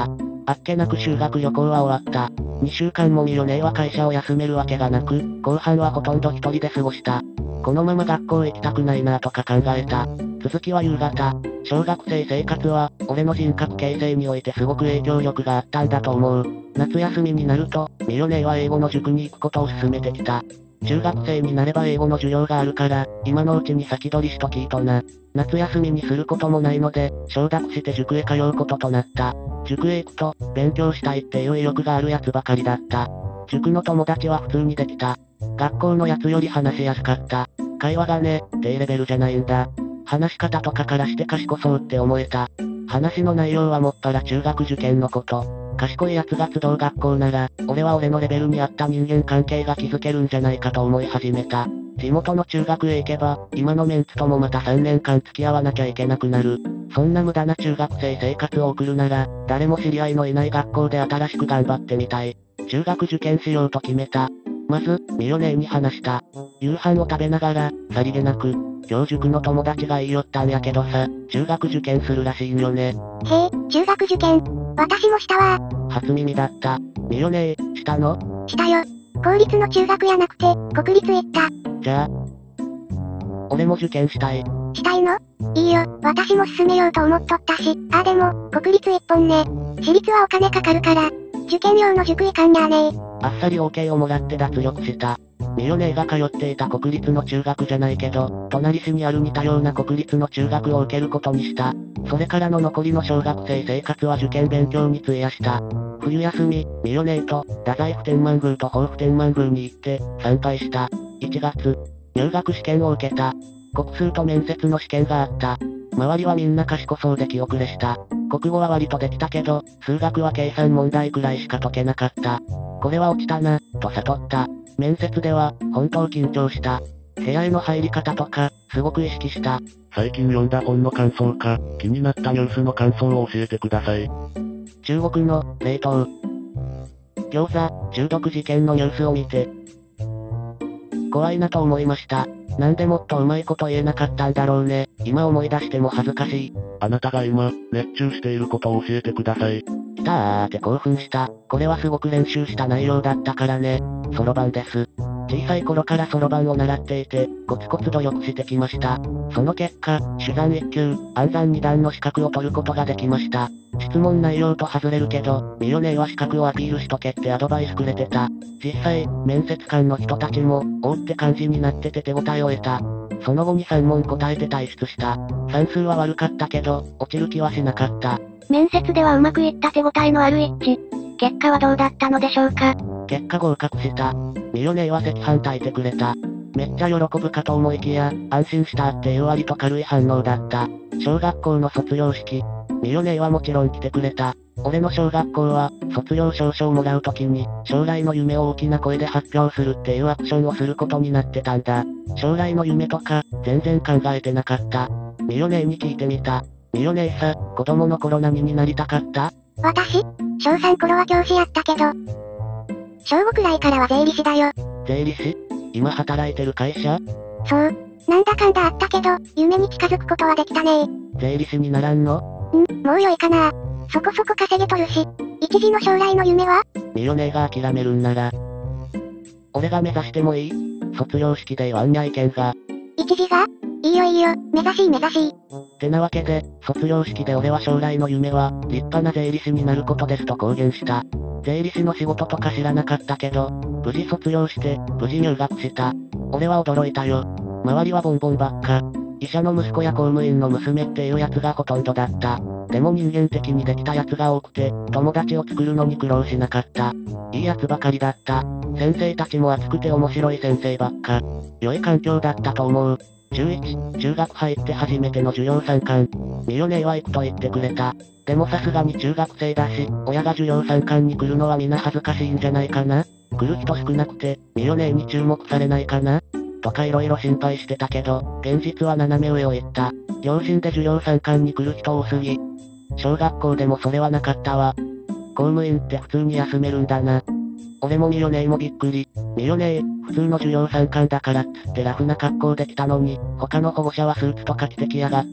あっけなく修学旅行は終わった。にしゅうかんもミヨネーは会社を休めるわけがなく、後半はほとんど一人で過ごした。このまま学校行きたくないなぁとか考えた。続きは夕方。小学生生活は、俺の人格形成においてすごく影響力があったんだと思う。夏休みになると、ミヨネーは英語の塾に行くことを勧めてきた。中学生になれば英語の授業があるから、今のうちに先取りしときーとな。夏休みにすることもないので、承諾して塾へ通うこととなった。塾へ行くと、勉強したいっていう意欲があるやつばかりだった。塾の友達は普通にできた。学校のやつより話しやすかった。会話がね、低レベルじゃないんだ。話し方とかからして賢そうって思えた。話の内容はもっぱら中学受験のこと。賢い奴が集う学校なら、俺は俺のレベルに合った人間関係が築けるんじゃないかと思い始めた。地元の中学へ行けば、今のメンツともまたさんねんかん付き合わなきゃいけなくなる。そんな無駄な中学生生活を送るなら、誰も知り合いのいない学校で新しく頑張ってみたい。中学受験しようと決めた。まず、ミヨネーに話した。夕飯を食べながら、さりげなく、今日塾の友達が言いよったんやけどさ、中学受験するらしいんよね。 へえ、中学受験。私もしたわ。 初耳だった。ミヨネー、したの？ したよ。公立の中学やなくて、国立行った。 じゃあ、俺も受験したい。 したいの？いいよ、私も進めようと思っとったし、あでも、国立一本ね。私立はお金かかるから、受験用の塾行かんにゃーねー。 あっさり オーケー をもらって脱力した。ミヨネーが通っていた国立の中学じゃないけど、隣市にある似たような国立の中学を受けることにした。それからの残りの小学生生活は受験勉強に費やした。冬休み、ミヨネーと、太宰府天満宮と抱負天満宮に行って、参拝した。いちがつ、入学試験を受けた。国数と面接の試験があった。周りはみんな賢そうで気遅れした。国語は割とできたけど、数学は計算問題くらいしか解けなかった。これは落ちたな、と悟った。面接では、本当緊張した。部屋への入り方とか、すごく意識した。 最近読んだ本の感想か、気になったニュースの感想を教えてください。 中国の、冷凍。餃子、中毒事件のニュースを見て、怖いなと思いました。なんでもっとうまいこと言えなかったんだろうね。今思い出しても恥ずかしい。 あなたが今、熱中していることを教えてください。 きたーって興奮した。これはすごく練習した内容だったからね。そろばんです。小さい頃からそろばんを習っていて、コツコツ努力してきました。その結果、主算いっ級、暗算に段の資格を取ることができました。質問内容と外れるけど、ミヨネーは資格をアピールしとけってアドバイスくれてた。実際、面接官の人たちも、おーって感じになってて手応えを得た。その後にさん問答えて退出した。算数は悪かったけど、落ちる気はしなかった。 面接ではうまくいった手応えのある一致。結果はどうだったのでしょうか？ 結果合格した。ミヨネーは赤飯炊いてくれた。めっちゃ喜ぶかと思いきや、安心したっていう割と軽い反応だった。小学校の卒業式。ミヨネーはもちろん来てくれた。俺の小学校は、卒業証書をもらうときに、将来の夢を大きな声で発表するっていうアクションをすることになってたんだ。将来の夢とか、全然考えてなかった。ミヨネーに聞いてみた。ミヨネーさ、子供の頃何になりたかった？ 私、小さん頃は教師やったけど、小ごくらいからは税理士だよ。 税理士？今働いてる会社？ そう。なんだかんだあったけど、夢に近づくことはできたね。 税理士にならんの？ ん、もう良いかな。そこそこ稼げとるし。一時の将来の夢は？ ミヨネーが諦めるんなら、俺が目指してもいい？卒業式で言わんにゃいけんが。 一時が？いいよいいよ、目指しい目指しい。 てなわけで、卒業式で俺は将来の夢は、立派な税理士になることですと公言した。税理士の仕事とか知らなかったけど、無事卒業して、無事入学した。俺は驚いたよ。周りはボンボンばっか。医者の息子や公務員の娘っていうやつがほとんどだった。でも人間的にできたやつが多くて、友達を作るのに苦労しなかった。いいやつばかりだった。先生たちも熱くて面白い先生ばっか。良い環境だったと思う。中いち、中学入って初めての授業参観。ミヨネーは行くと言ってくれた。でもさすがに中学生だし、親が授業参観に来るのはみんな恥ずかしいんじゃないかな？来る人少なくて、ミヨネーに注目されないかな？とか色々心配してたけど、現実は斜め上を行った。両親で授業参観に来る人多すぎ。小学校でもそれはなかったわ。公務員って普通に休めるんだな。俺もミヨネーもびっくり。ミヨネー、普通の授業参観だからっつってラフな格好で来たのに、他の保護者はスーツとか着てきやがった。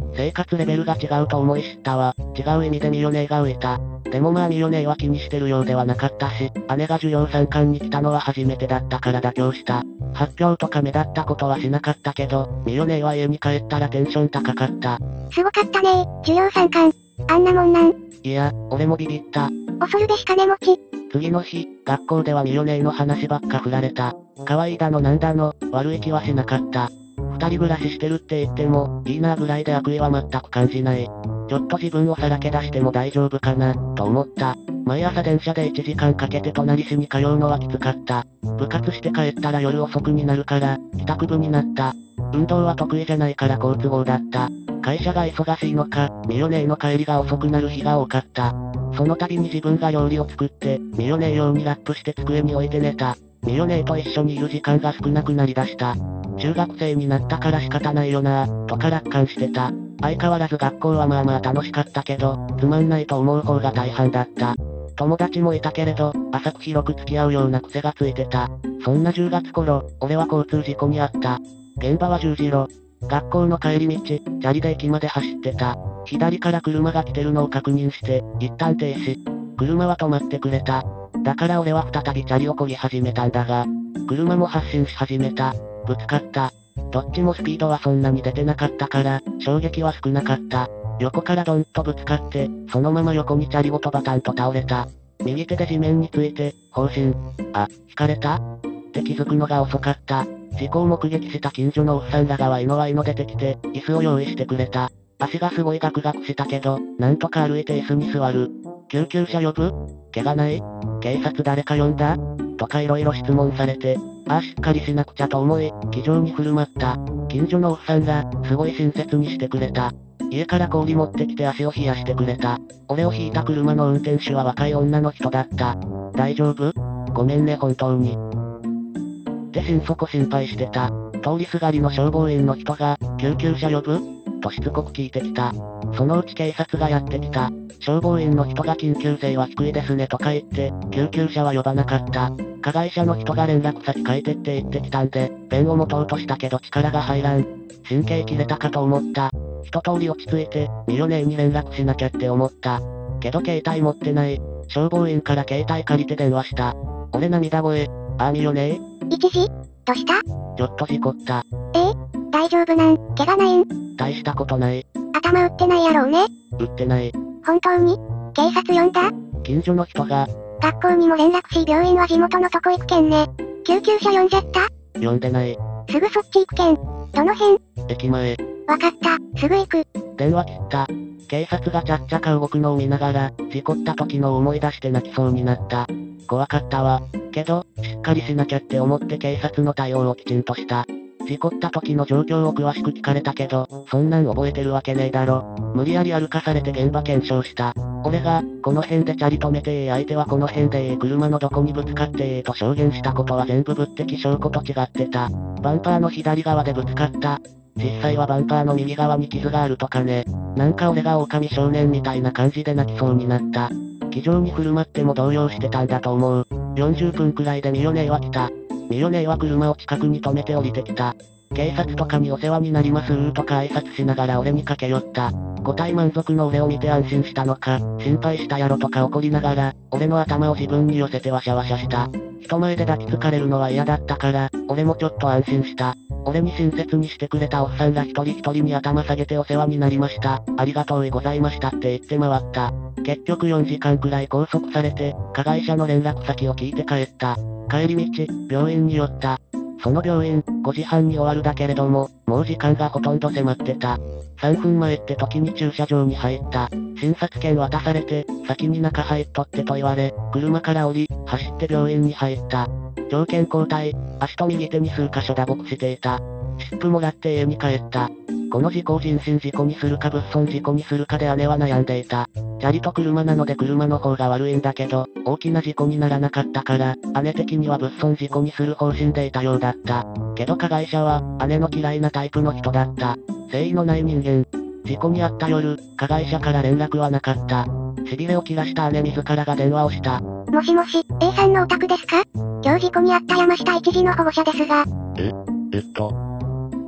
生活レベルが違うと思い知ったわ。違う意味でミヨネーが浮いた。でもまあミヨネーは気にしてるようではなかったし、姉が授業参観に来たのは初めてだったから妥協した。発表とか目立ったことはしなかったけど、ミヨネーは家に帰ったらテンション高かった。 すごかったねー、授業参観。あんなもんなん。 いや、俺もビビった。 恐るべし金持ち。 次の日、学校ではミヨネーの話ばっか振られた。可愛いだのなんだの、悪い気はしなかった。二人暮らししてるって言っても、いいなぐらいで悪意は全く感じない。ちょっと自分をさらけ出しても大丈夫かな、と思った。毎朝電車でいちじかんかけて隣市に通うのはきつかった。部活して帰ったら夜遅くになるから、帰宅部になった。運動は得意じゃないから好都合だった。会社が忙しいのか、ミヨネーの帰りが遅くなる日が多かった。その度に自分が料理を作って、ミヨネー用にラップして机に置いて寝た。ミヨネーと一緒にいる時間が少なくなりだした。中学生になったから仕方ないよなぁ、とか楽観してた。相変わらず学校はまあまあ楽しかったけど、つまんないと思う方が大半だった。友達もいたけれど、浅く広く付き合うような癖がついてた。そんなじゅうがつ頃、俺は交通事故に遭った。現場は十字路。学校の帰り道、チャリで駅まで走ってた。左から車が来てるのを確認して、一旦停止。車は止まってくれた。だから俺は再びチャリを漕ぎ始めたんだが、車も発進し始めた。ぶつかった。どっちもスピードはそんなに出てなかったから、衝撃は少なかった。横からドンとぶつかって、そのまま横にチャリごとバタンと倒れた。右手で地面について、放心。あ、引かれたって気づくのが遅かった。事故を目撃した近所のおっさんらがワイのワイの出てきて、椅子を用意してくれた。足がすごいガクガクしたけど、なんとか歩いて椅子に座る。救急車呼ぶ？怪我ない？警察誰か呼んだ？とか色々質問されて、ああしっかりしなくちゃと思い、気丈に振る舞った。近所のおっさんが、すごい親切にしてくれた。家から氷持ってきて足を冷やしてくれた。俺を引いた車の運転手は若い女の人だった。大丈夫？ごめんね本当に。って心底心配してた。通りすがりの消防員の人が、救急車呼ぶ？としつこく聞いてきた。そのうち警察がやってきた。消防員の人が緊急性は低いですねとか言って、救急車は呼ばなかった。加害者の人が連絡先書いてって言ってきたんで、ペンを持とうとしたけど力が入らん。神経切れたかと思った。一通り落ち着いて、ミヨネーに連絡しなきゃって思った。けど携帯持ってない。消防員から携帯借りて電話した。俺涙声。ああミヨネー？ 一時？どうした？ ちょっと事故った。 えー、大丈夫なん？怪我ないん？ 大したことない。 頭打ってないやろうね？ 打ってない。 本当に？警察呼んだ？ 近所の人が。 学校にも連絡し病院は地元のとこ行くけんね。救急車呼んじゃった？ 呼んでない。 すぐそっち行くけん。どの辺？ 駅前。 わかった、すぐ行く。 電話切った。警察がちゃっちゃか動くのを見ながら、事故った時の思い出して泣きそうになった。怖かったわ。けど、しっかりしなきゃって思って警察の対応をきちんとした。事故った時の状況を詳しく聞かれたけど、そんなん覚えてるわけねえだろ。無理やり歩かされて現場検証した。俺が、この辺でチャリ止めてえ相手はこの辺でえ車のどこにぶつかってえと証言したことは全部物的証拠と違ってた。バンパーの左側でぶつかった。実際はバンパーの右側に傷があるとかね。なんか俺が狼少年みたいな感じで泣きそうになった。気丈に振る舞っても動揺してたんだと思う。よんじゅっぷんくらいでミヨネーは来た。ミヨネーは車を近くに止めて降りてきた。警察とかにお世話になりますーとか挨拶しながら俺に駆け寄った。答え満足の俺を見て安心したのか、心配したやろとか怒りながら、俺の頭を自分に寄せてワシャワシャした。人前で抱きつかれるのは嫌だったから、俺もちょっと安心した。俺に親切にしてくれたおっさんが一人一人に頭下げてお世話になりました。ありがとうございましたって言って回った。結局よじかんくらい拘束されて、加害者の連絡先を聞いて帰った。帰り道、病院に寄った。その病院、ごじはんに終わるだけれども、もう時間がほとんど迫ってた。さんぷんまえって時に駐車場に入った。診察券渡されて、先に中入っとってと言われ、車から降り、走って病院に入った。条件交代、足と右手に数箇所打撲していた。湿布もらって家に帰った。この事故を人身事故にするか物損事故にするかで姉は悩んでいた。チャリと車なので車の方が悪いんだけど、大きな事故にならなかったから、姉的には物損事故にする方針でいたようだった。けど加害者は、姉の嫌いなタイプの人だった。誠意のない人間。事故に遭った夜、加害者から連絡はなかった。痺れを切らした姉自らが電話をした。 もしもし、A さんのお宅ですか？今日事故に遭った山下一時の保護者ですが。 え、えっと。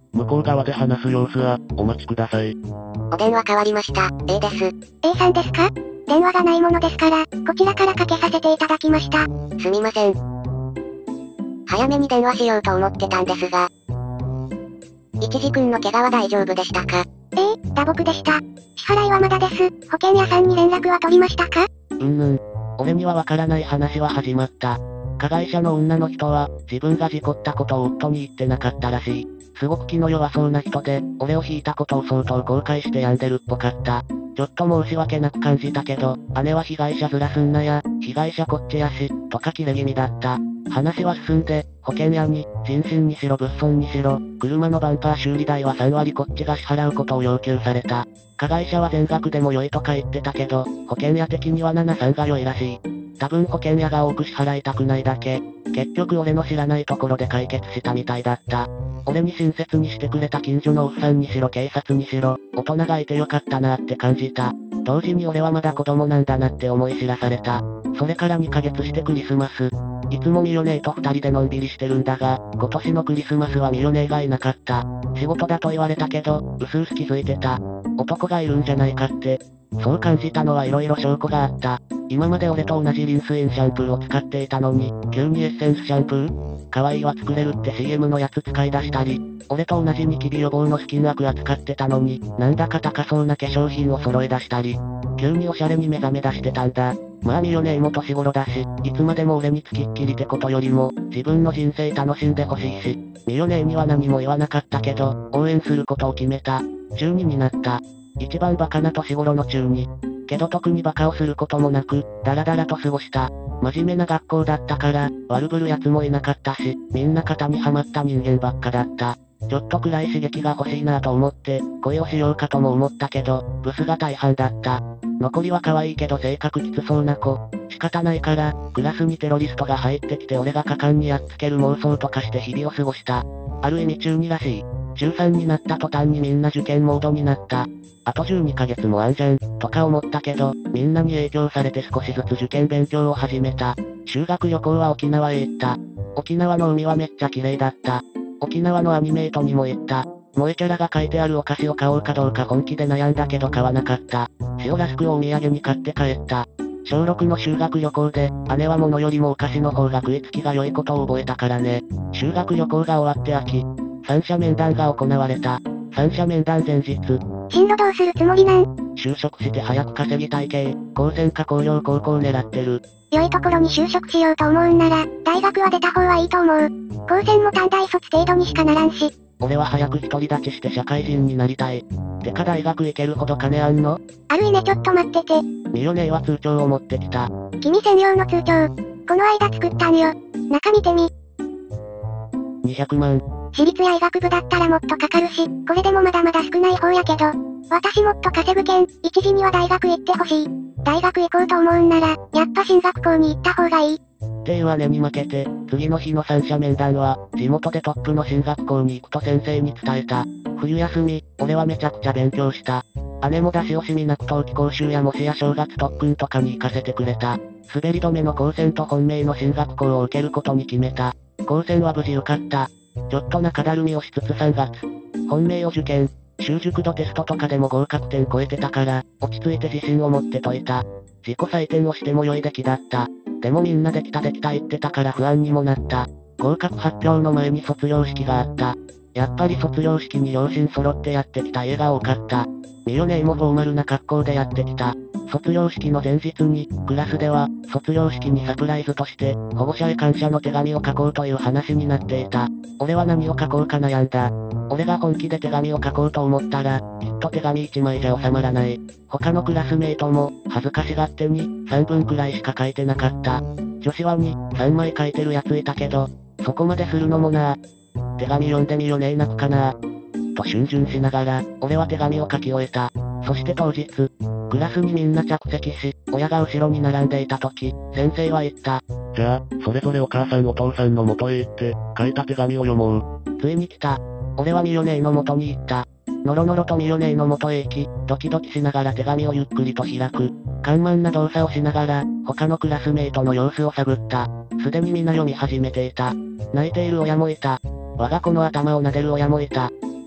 向こう側で話す様子は、お待ちください。 お電話変わりました。A です。 A さんですか？電話がないものですから、こちらからかけさせていただきました。 すみません。早めに電話しようと思ってたんですが。いちじくんの怪我は大丈夫でしたか？ ええ、打撲でした。支払いはまだです。保険屋さんに連絡は取りましたか？ うんぬん。俺にはわからない話は始まった。加害者の女の人は、自分が事故ったことを夫に言ってなかったらしい。すごく気の弱そうな人で、俺を引いたことを相当後悔して病んでるっぽかった。ちょっと申し訳なく感じたけど、姉は被害者ずらすんなや、被害者こっちやし、とか切れ気味だった。話は進んで、保険屋に、人身にしろ物損にしろ、車のバンパー修理代はさんわりこっちが支払うことを要求された。加害者は全額でも良いとか言ってたけど、保険屋的にはななさんが良いらしい。多分保険屋が多く支払いたくないだけ。結局俺の知らないところで解決したみたいだった。俺に親切にしてくれた近所のおっさんにしろ警察にしろ、大人がいてよかったなって感じた。同時に俺はまだ子供なんだなって思い知らされた。それからにかげつしてクリスマス。いつもミヨネーとふたりでのんびりしてるんだが、今年のクリスマスはミヨネーがいなかった。仕事だと言われたけど、うすうす気づいてた。男がいるんじゃないかって。そう感じたのは色々証拠があった。今まで俺と同じリンスインシャンプーを使っていたのに、急にエッセンスシャンプー？可愛いは作れるって シーエム のやつ使い出したり、俺と同じニキビ予防のスキンアクア使ってたのに、なんだか高そうな化粧品を揃え出したり、急にオシャレに目覚め出してたんだ。まあミヨネーも年頃だし、いつまでも俺につきっきりってことよりも、自分の人生楽しんでほしいし、ミヨネーには何も言わなかったけど、応援することを決めた。中にになった。一番バカな年頃の中に。けど特にバカをすることもなく、ダラダラと過ごした。真面目な学校だったから、悪ぶる奴もいなかったし、みんな型にはまった人間ばっかだった。ちょっと暗い刺激が欲しいなと思って、恋をしようかとも思ったけど、ブスが大半だった。残りは可愛いけど性格きつそうな子。仕方ないから、クラスにテロリストが入ってきて俺が果敢にやっつける妄想とかして日々を過ごした。ある意味中にらしい。中さんになった途端にみんな受験モードになった。あとじゅうにかげつもあんじゃん、とか思ったけど、みんなに影響されて少しずつ受験勉強を始めた。修学旅行は沖縄へ行った。沖縄の海はめっちゃ綺麗だった。沖縄のアニメートにも行った。萌えキャラが書いてあるお菓子を買おうかどうか本気で悩んだけど買わなかった。塩ラスクをお土産に買って帰った。小ろくの修学旅行で、姉は物よりもお菓子の方が食いつきが良いことを覚えたからね。修学旅行が終わって秋。三者面談が行われた。三者面談前日。 進路どうするつもりなん？ 就職して早く稼ぎたい系、高専か工業高校を狙ってる。 良いところに就職しようと思うんなら、大学は出た方がいいと思う。高専も短大卒程度にしかならんし。 俺は早く独り立ちして社会人になりたい。てか大学行けるほど金あんの？ あるいねちょっと待ってて。 ミヨネーは通帳を持ってきた。 君専用の通帳。この間作ったんよ。中見てみ。 にひゃくまん。 私立や医学部だったらもっとかかるし、これでもまだまだ少ない方やけど。私もっと稼ぐけん、一時には大学行ってほしい。大学行こうと思うんなら、やっぱ進学校に行った方がいい。 っていう姉に負けて、次の日の三者面談は、地元でトップの進学校に行くと先生に伝えた。冬休み、俺はめちゃくちゃ勉強した。姉も出し惜しみなく冬季講習や模試や正月特訓とかに行かせてくれた。滑り止めの高専と本命の進学校を受けることに決めた。高専は無事受かった。ちょっと中だるみをしつつさんがつ。本命を受験。習熟度テストとかでも合格点超えてたから、落ち着いて自信を持って解いた。自己採点をしても良い出来だった。でもみんなできたできた言ってたから不安にもなった。合格発表の前に卒業式があった。やっぱり卒業式に両親揃ってやってきた家が多かった。ミヨネーもフォーマルな格好でやってきた。卒業式の前日に、クラスでは、卒業式にサプライズとして、保護者へ感謝の手紙を書こうという話になっていた。俺は何を書こうか悩んだ。俺が本気で手紙を書こうと思ったら、きっと手紙いちまいじゃ収まらない。他のクラスメイトも、恥ずかしがってに、さんぶんくらいしか書いてなかった。女子はに、さんまい書いてるやついたけど、そこまでするのもなぁ。手紙読んでみよねえ泣くかなぁ。と逡巡しながら、俺は手紙を書き終えた。そして当日、クラスにみんな着席し、親が後ろに並んでいた時、先生は言った。 じゃあ、それぞれお母さんお父さんの元へ行って、書いた手紙を読もう。ついに来た。俺はミヨネーの元に行った。のろのろとミヨネーの元へ行き、ドキドキしながら手紙をゆっくりと開く。緩慢な動作をしながら、他のクラスメイトの様子を探った。すでにみんな読み始めていた。泣いている親もいた。我が子の頭を撫でる親もいた。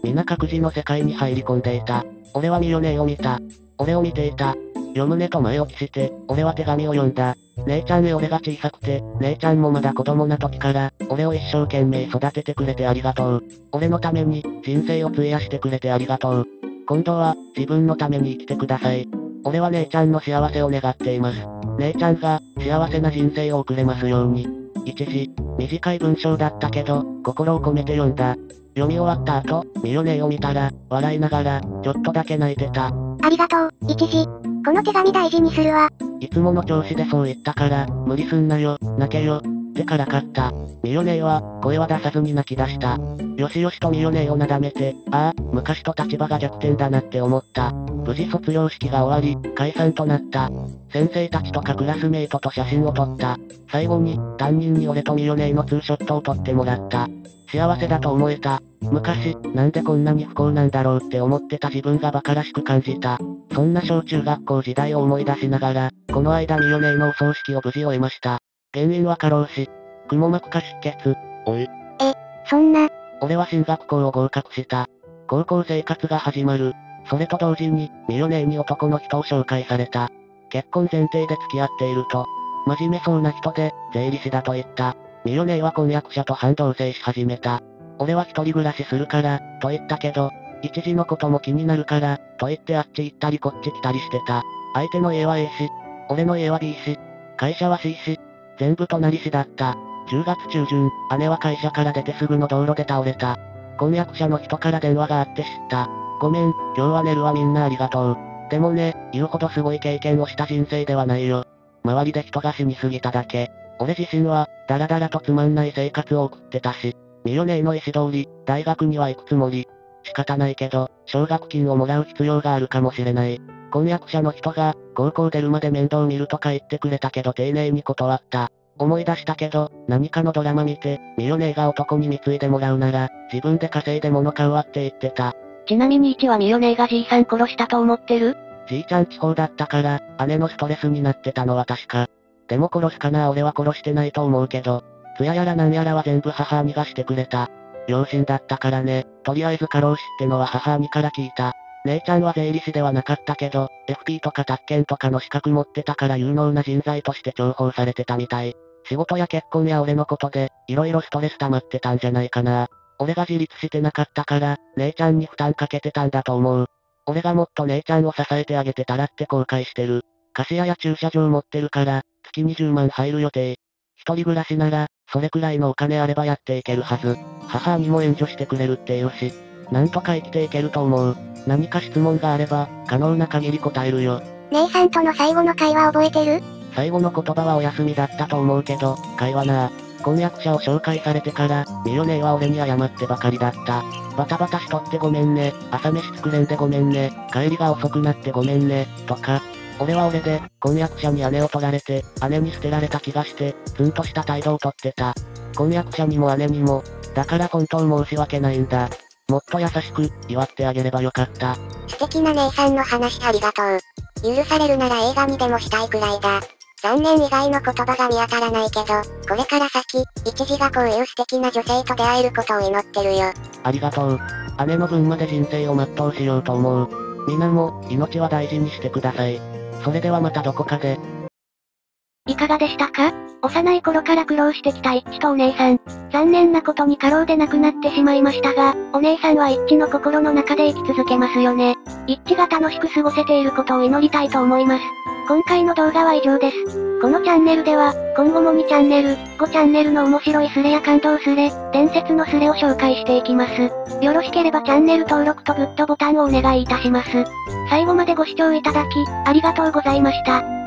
皆各自の世界に入り込んでいた。俺はミヨネーを見た。俺を見ていた。読むねと前置きして、俺は手紙を読んだ。姉ちゃんへ俺が小さくて、姉ちゃんもまだ子供な時から、俺を一生懸命育ててくれてありがとう。俺のために、人生を費やしてくれてありがとう。今度は、自分のために生きてください。俺は姉ちゃんの幸せを願っています。姉ちゃんが、幸せな人生を送れますように。一時、短い文章だったけど、心を込めて読んだ。読み終わった後、ミヨネーを見たら、笑いながら、ちょっとだけ泣いてた。 ありがとう、一時。この手紙大事にするわ。 いつもの調子でそう言ったから、無理すんなよ、泣けよ、ってからかった。ミヨネーは、声は出さずに泣き出した。よしよしとミヨネーをなだめて、ああ、昔と立場が逆転だなって思った。無事卒業式が終わり、解散となった。先生たちとかクラスメイトと写真を撮った。最後に、担任に俺とミヨネーのツーショットを撮ってもらった。幸せだと思えた。昔、なんでこんなに不幸なんだろうって思ってた自分が馬鹿らしく感じた。そんな小中学校時代を思い出しながら、この間ミヨネーのお葬式を無事終えました。原因は過労死。くも膜下出血。 おい。 え、そんな。 俺は進学校を合格した。高校生活が始まる。それと同時に、ミヨネーに男の人を紹介された。結婚前提で付き合っていると。真面目そうな人で、税理士だと言った。ミヨネーは婚約者と半同棲し始めた。俺は一人暮らしするから、と言ったけど、一時のことも気になるから、と言ってあっち行ったりこっち来たりしてた。相手の家は A 市、俺の家は B 市、会社は C 市、全部隣市だった。じゅうがつ中旬、姉は会社から出てすぐの道路で倒れた。婚約者の人から電話があって知った。ごめん、今日は寝るわみんなありがとう。でもね、言うほどすごい経験をした人生ではないよ。周りで人が死にすぎただけ。俺自身は、だらだらとつまんない生活を送ってたし、ミヨネーの意思通り、大学には行くつもり。仕方ないけど、奨学金をもらう必要があるかもしれない。婚約者の人が、高校出るまで面倒見るとか言ってくれたけど丁寧に断った。思い出したけど、何かのドラマ見て、ミヨネーが男に貢いでもらうなら、自分で稼いで物買うわって言ってた。 ちなみにいちはミヨネーがじいさん殺したと思ってる？ じいちゃん地方だったから、姉のストレスになってたのは確か。でも殺すかな俺は殺してないと思うけど、ツヤやらなんやらは全部母兄がしてくれた。両親だったからね、とりあえず過労死ってのは母兄から聞いた。姉ちゃんは税理士ではなかったけど、エフピー とか宅建とかの資格持ってたから有能な人材として重宝されてたみたい。仕事や結婚や俺のことで、いろいろストレス溜まってたんじゃないかな。俺が自立してなかったから、姉ちゃんに負担かけてたんだと思う。俺がもっと姉ちゃんを支えてあげてたらって後悔してる。貸し屋や駐車場持ってるから、月にじゅうまん入る予定。一人暮らしなら、それくらいのお金あればやっていけるはず。母にも援助してくれるって言うし、なんとか生きていけると思う。何か質問があれば、可能な限り答えるよ。 姉さんとの最後の会話覚えてる？ 最後の言葉はお休みだったと思うけど、会話なぁ。婚約者を紹介されてから、ミヨネーは俺に謝ってばかりだった。バタバタしとってごめんね、朝飯作れんでごめんね、帰りが遅くなってごめんね、とか。俺は俺で、婚約者に姉を取られて、姉に捨てられた気がして、ツンとした態度をとってた。婚約者にも姉にも、だから本当申し訳ないんだ。もっと優しく、祝ってあげればよかった。 素敵な姉さんの話ありがとう。許されるなら映画にでもしたいくらいだ。残念以外の言葉が見当たらないけど、これから先、一時がこういう素敵な女性と出会えることを祈ってるよ。 ありがとう。姉の分まで人生を全うしようと思う。皆も、命は大事にしてください。それではまたどこかで。 いかがでしたか？幼い頃から苦労してきた一致とお姉さん。残念なことに過労で亡くなってしまいましたが、お姉さんは一致の心の中で生き続けますよね。一致が楽しく過ごせていることを祈りたいと思います。今回の動画は以上です。このチャンネルでは、今後もにチャンネル、ごチャンネルの面白いスレや感動スレ、伝説のスレを紹介していきます。よろしければチャンネル登録とグッドボタンをお願いいたします。最後までご視聴いただき、ありがとうございました。